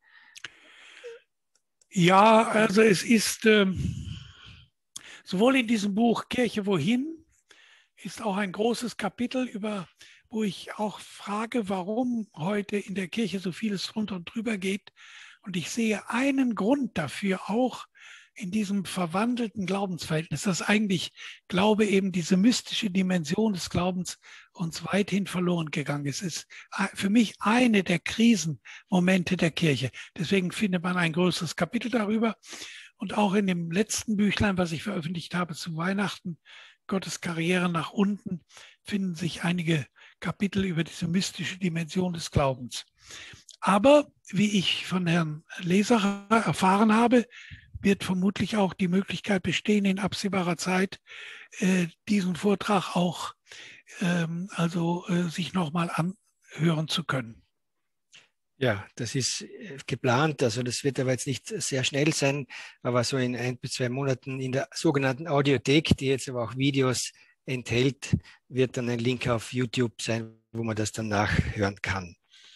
[SPEAKER 2] Ja, also es ist ähm, sowohl in diesem Buch Kirche wohin, ist auch ein großes Kapitel, über, wo ich auch frage, warum heute in der Kirche so vieles drunter und drüber geht. Und ich sehe einen Grund dafür auch in diesem verwandelten Glaubensverhältnis, dass eigentlich Glaube eben diese mystische Dimension des Glaubens uns weithin verloren gegangen ist. Es ist für mich eine der Krisenmomente der Kirche. Deswegen findet man ein größeres Kapitel darüber. Und auch in dem letzten Büchlein, was ich veröffentlicht habe zu Weihnachten, Gottes Karriere nach unten, finden sich einige Kapitel über diese mystische Dimension des Glaubens. Aber wie ich von Herrn Leser erfahren habe, wird vermutlich auch die Möglichkeit bestehen, in absehbarer Zeit äh, diesen Vortrag auch ähm, also äh, sich nochmal anhören zu können.
[SPEAKER 1] Ja, das ist geplant. Also das wird aber jetzt nicht sehr schnell sein, aber so in ein bis zwei Monaten in der sogenannten Audiothek, die jetzt aber auch Videos enthält, wird dann ein Link auf YouTube sein, wo man das dann nachhören kann.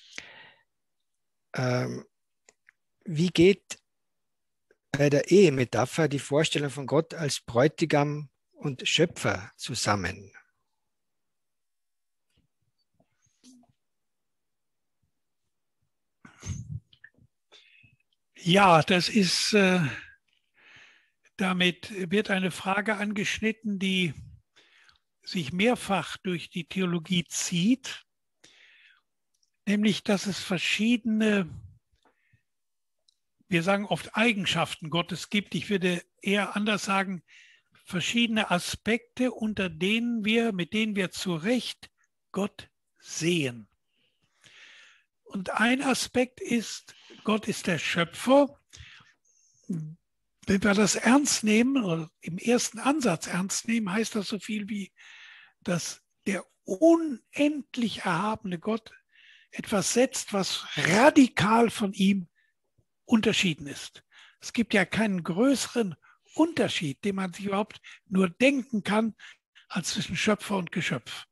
[SPEAKER 1] Ähm, wie geht bei der Ehemetapher die Vorstellung von Gott als Bräutigam und Schöpfer zusammen?
[SPEAKER 2] Ja, das ist, äh, damit wird eine Frage angeschnitten, die sich mehrfach durch die Theologie zieht, nämlich, dass es verschiedene, wir sagen oft Eigenschaften Gottes gibt. Ich würde eher anders sagen, verschiedene Aspekte, unter denen wir, mit denen wir zu Recht Gott sehen. Und ein Aspekt ist, Gott ist der Schöpfer. Wenn wir das ernst nehmen, oder im ersten Ansatz ernst nehmen, heißt das so viel wie, dass der unendlich erhabene Gott etwas setzt, was radikal von ihm unterschieden ist. Es gibt ja keinen größeren Unterschied, den man sich überhaupt nur denken kann, als zwischen Schöpfer und Geschöpf.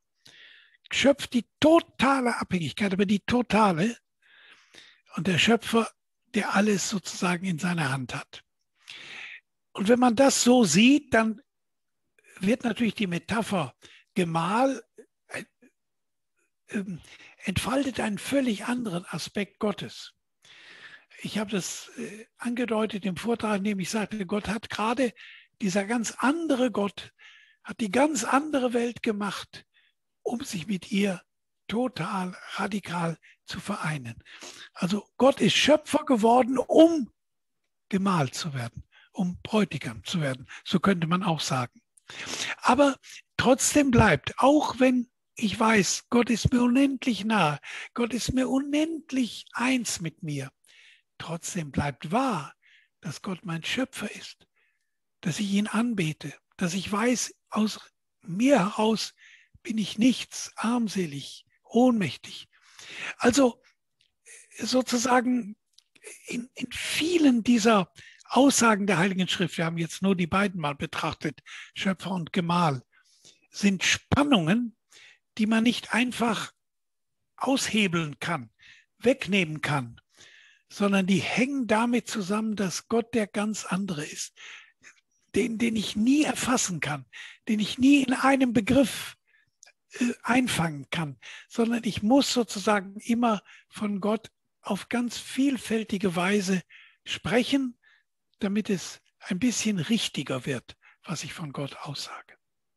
[SPEAKER 2] Geschöpf die totale Abhängigkeit, aber die totale. Und der Schöpfer der alles sozusagen in seiner Hand hat. Und wenn man das so sieht, dann wird natürlich die Metapher Gemahl äh, äh, entfaltet einen völlig anderen Aspekt Gottes. Ich habe das äh, angedeutet im Vortrag, in dem ich sagte, Gott hat gerade, dieser ganz andere Gott, hat die ganz andere Welt gemacht, um sich mit ihr total, radikal zu vereinen. Also Gott ist Schöpfer geworden, um Gemahl zu werden, um Bräutigam zu werden. So könnte man auch sagen. Aber trotzdem bleibt, auch wenn ich weiß, Gott ist mir unendlich nahe, Gott ist mir unendlich eins mit mir, trotzdem bleibt wahr, dass Gott mein Schöpfer ist, dass ich ihn anbete, dass ich weiß, aus mir heraus bin ich nichts, armselig, ohnmächtig. Also sozusagen in, in vielen dieser Aussagen der Heiligen Schrift, wir haben jetzt nur die beiden mal betrachtet, Schöpfer und Gemahl, sind Spannungen, die man nicht einfach aushebeln kann, wegnehmen kann, sondern die hängen damit zusammen, dass Gott der ganz andere ist, den, den ich nie erfassen kann, den ich nie in einem Begriff äh, einfangen kann, sondern ich muss sozusagen immer von Gott auf ganz vielfältige Weise sprechen, damit es ein bisschen richtiger wird, was ich von Gott aussage.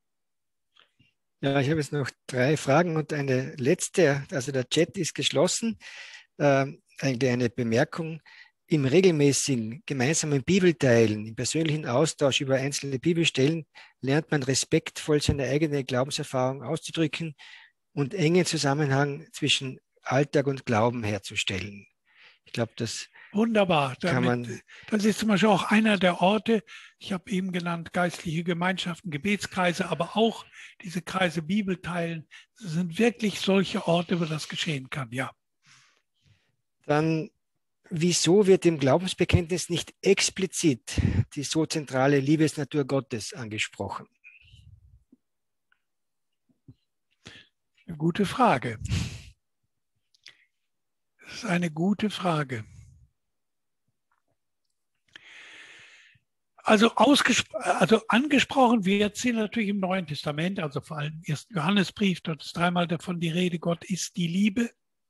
[SPEAKER 1] Ja, ich habe jetzt noch drei Fragen und eine letzte. Also der Chat ist geschlossen. Ähm, eigentlich eine Bemerkung. Im regelmäßigen gemeinsamen Bibelteilen, im persönlichen Austausch über einzelne Bibelstellen lernt man respektvoll seine eigene Glaubenserfahrung auszudrücken und engen Zusammenhang zwischen Alltag und Glauben herzustellen. Ich glaube, das
[SPEAKER 2] Wunderbar.
[SPEAKER 1] kann
[SPEAKER 2] Damit,
[SPEAKER 1] man.
[SPEAKER 2] Das ist zum Beispiel auch einer der Orte, ich habe eben genannt, geistliche Gemeinschaften, Gebetskreise, aber auch diese Kreise Bibelteilen sind wirklich solche Orte, wo das geschehen kann, ja.
[SPEAKER 1] Dann, wieso wird im Glaubensbekenntnis nicht explizit die so zentrale Liebesnatur Gottes angesprochen?
[SPEAKER 2] Eine gute Frage. Das ist eine gute Frage. Also, also angesprochen wird sie natürlich im Neuen Testament, also vor allem im ersten Johannesbrief, dort ist dreimal davon die Rede, Gott ist die Liebe.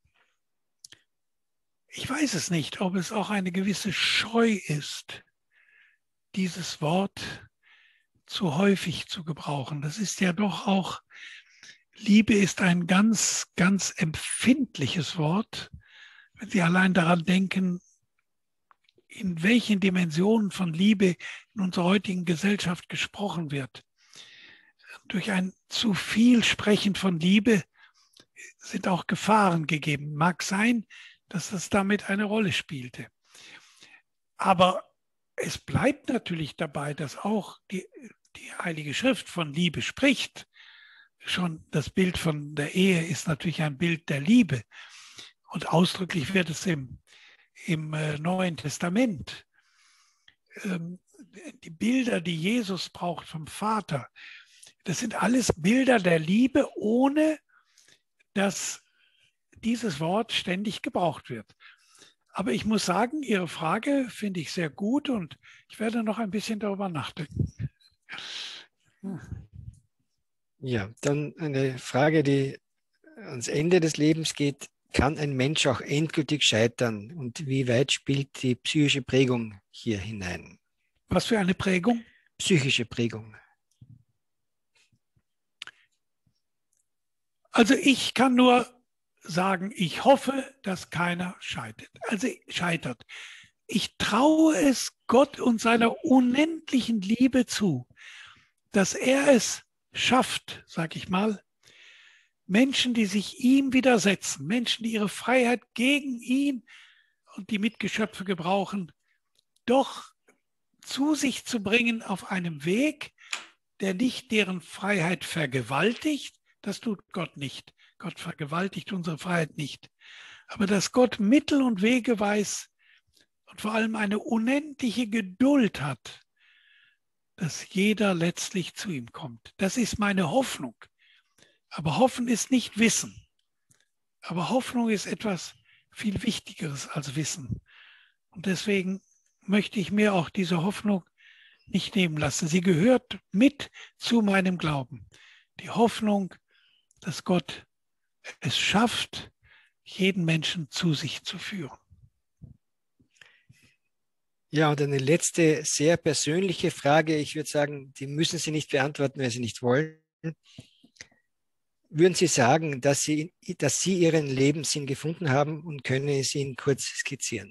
[SPEAKER 2] Ich weiß es nicht, ob es auch eine gewisse Scheu ist, dieses Wort zu häufig zu gebrauchen. Das ist ja doch auch, Liebe ist ein ganz, ganz empfindliches Wort. Wenn Sie allein daran denken, in welchen Dimensionen von Liebe in unserer heutigen Gesellschaft gesprochen wird. Durch ein zu viel Sprechen von Liebe sind auch Gefahren gegeben. Mag sein, dass das damit eine Rolle spielte. Aber es bleibt natürlich dabei, dass auch die, die Heilige Schrift von Liebe spricht. Schon das Bild von der Ehe ist natürlich ein Bild der Liebe. Und ausdrücklich wird es im im äh, Neuen Testament. Ähm, die Bilder, die Jesus braucht vom Vater, das sind alles Bilder der Liebe, ohne dass dieses Wort ständig gebraucht wird. Aber ich muss sagen, Ihre Frage finde ich sehr gut und ich werde noch ein bisschen darüber nachdenken.
[SPEAKER 1] Ja, dann eine Frage, die ans Ende des Lebens geht. Kann ein Mensch auch endgültig scheitern? Und wie weit spielt die psychische Prägung hier hinein?
[SPEAKER 2] Was für eine Prägung?
[SPEAKER 1] Psychische Prägung.
[SPEAKER 2] Also ich kann nur sagen, ich hoffe, dass keiner scheitert. Also scheitert. Ich traue es Gott und seiner unendlichen Liebe zu, dass er es schafft, sag ich mal, Menschen, die sich ihm widersetzen, Menschen, die ihre Freiheit gegen ihn und die Mitgeschöpfe gebrauchen, doch zu sich zu bringen auf einem Weg, der nicht deren Freiheit vergewaltigt. Das tut Gott nicht. Gott vergewaltigt unsere Freiheit nicht. Aber dass Gott Mittel und Wege weiß und vor allem eine unendliche Geduld hat, dass jeder letztlich zu ihm kommt. Das ist meine Hoffnung. Aber Hoffen ist nicht Wissen. Aber Hoffnung ist etwas viel Wichtigeres als Wissen. Und Und deswegen möchte ich mir auch diese Hoffnung nicht nehmen lassen. Sie gehört mit zu meinem Glauben. Die Hoffnung, dass Gott es schafft, jeden Menschen zu sich zu führen.
[SPEAKER 1] Ja, und eine letzte, sehr persönliche Frage. Ich würde sagen, die müssen Sie nicht beantworten, wenn Sie nicht wollen. Würden Sie sagen, dass Sie, dass Sie Ihren Lebenssinn gefunden haben und können es Ihnen kurz skizzieren?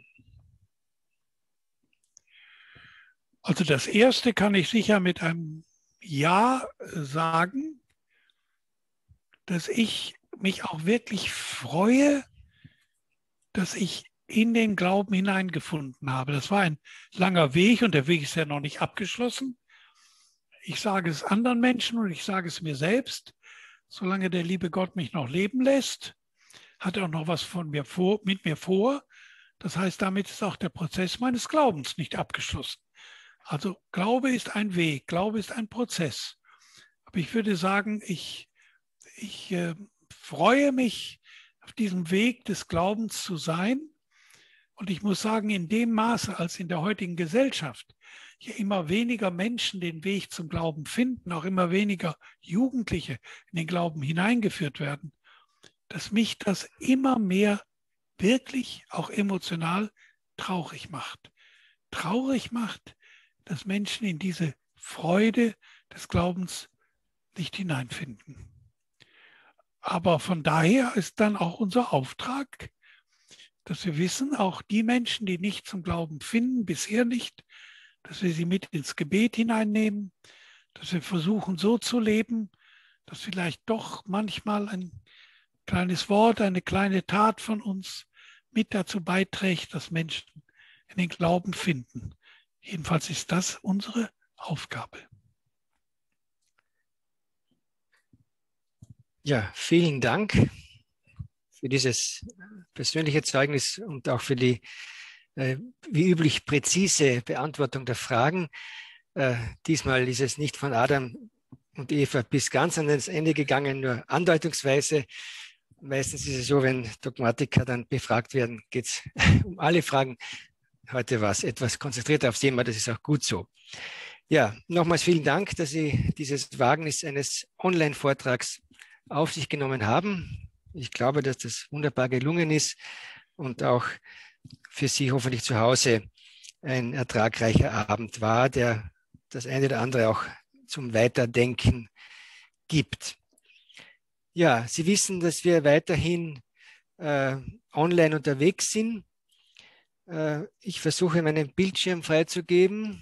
[SPEAKER 2] Also das Erste kann ich sicher mit einem Ja sagen, dass ich mich auch wirklich freue, dass ich in den Glauben hineingefunden habe. Das war ein langer Weg und der Weg ist ja noch nicht abgeschlossen. Ich sage es anderen Menschen und ich sage es mir selbst. Solange der liebe Gott mich noch leben lässt, hat er auch noch was von mir vor, mit mir vor. Das heißt, damit ist auch der Prozess meines Glaubens nicht abgeschlossen. Also Glaube ist ein Weg, Glaube ist ein Prozess. Aber ich würde sagen, ich, ich äh, freue mich, auf diesem Weg des Glaubens zu sein. Und ich muss sagen, in dem Maße, als in der heutigen Gesellschaft hier immer weniger Menschen den Weg zum Glauben finden, auch immer weniger Jugendliche in den Glauben hineingeführt werden, dass mich das immer mehr wirklich auch emotional traurig macht. Traurig macht, dass Menschen in diese Freude des Glaubens nicht hineinfinden. Aber von daher ist dann auch unser Auftrag, dass wir wissen, auch die Menschen, die nicht zum Glauben finden, bisher nicht, dass wir sie mit ins Gebet hineinnehmen, dass wir versuchen, so zu leben, dass vielleicht doch manchmal ein kleines Wort, eine kleine Tat von uns mit dazu beiträgt, dass Menschen in den Glauben finden. Jedenfalls ist das unsere Aufgabe.
[SPEAKER 1] Ja, vielen Dank für dieses persönliche Zeugnis und auch für die, äh, wie üblich, präzise Beantwortung der Fragen. Äh, diesmal ist es nicht von Adam und Eva bis ganz an das Ende gegangen, nur andeutungsweise. Meistens ist es so, wenn Dogmatiker dann befragt werden, geht es um alle Fragen. Heute war es etwas konzentrierter aufs Thema, das ist auch gut so. Ja, nochmals vielen Dank, dass Sie dieses Wagnis eines Online-Vortrags auf sich genommen haben. Ich glaube, dass das wunderbar gelungen ist und auch für Sie hoffentlich zu Hause ein ertragreicher Abend war, der das eine oder andere auch zum Weiterdenken gibt. Ja, Sie wissen, dass wir weiterhin äh, online unterwegs sind. Äh, ich versuche, meinen Bildschirm freizugeben.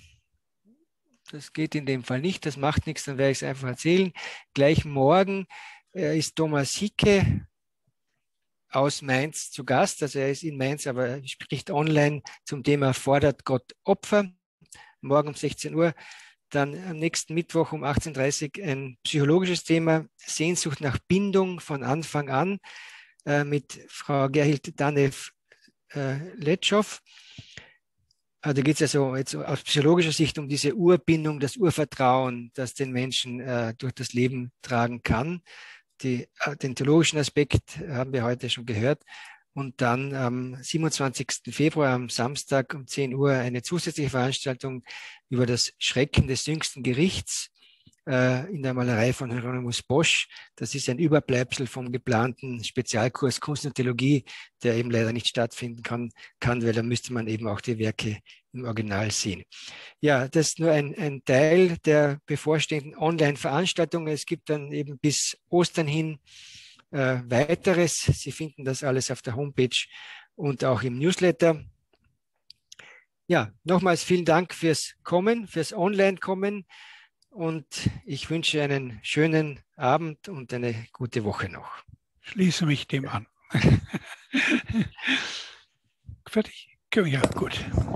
[SPEAKER 1] Das geht in dem Fall nicht, das macht nichts, dann werde ich es einfach erzählen. Gleich morgen äh, ist Thomas Hicke aus Mainz zu Gast. Also er ist in Mainz, aber er spricht online zum Thema Fordert Gott Opfer. Morgen um sechzehn Uhr. Dann am nächsten Mittwoch um achtzehn Uhr dreißig ein psychologisches Thema, Sehnsucht nach Bindung von Anfang an, äh, mit Frau Gerhild Danev-Letschow. Da geht es also jetzt aus psychologischer Sicht um diese Urbindung, das Urvertrauen, das den Menschen äh, durch das Leben tragen kann. Die, äh, den theologischen Aspekt haben wir heute schon gehört. Und dann am siebenundzwanzigsten Februar, am Samstag um zehn Uhr, eine zusätzliche Veranstaltung über das Schrecken des jüngsten Gerichts äh, in der Malerei von Hieronymus Bosch. Das ist ein Überbleibsel vom geplanten Spezialkurs Kunst und Theologie, der eben leider nicht stattfinden kann, kann, weil da müsste man eben auch die Werke im Original sehen. Ja, das ist nur ein, ein Teil der bevorstehenden Online-Veranstaltungen. Es gibt dann eben bis Ostern hin äh, weiteres. Sie finden das alles auf der Homepage und auch im Newsletter. Ja, nochmals vielen Dank fürs Kommen, fürs Online-Kommen und ich wünsche einen schönen Abend und eine gute Woche noch.
[SPEAKER 2] Schließe mich dem an. Fertig? Ja, gut.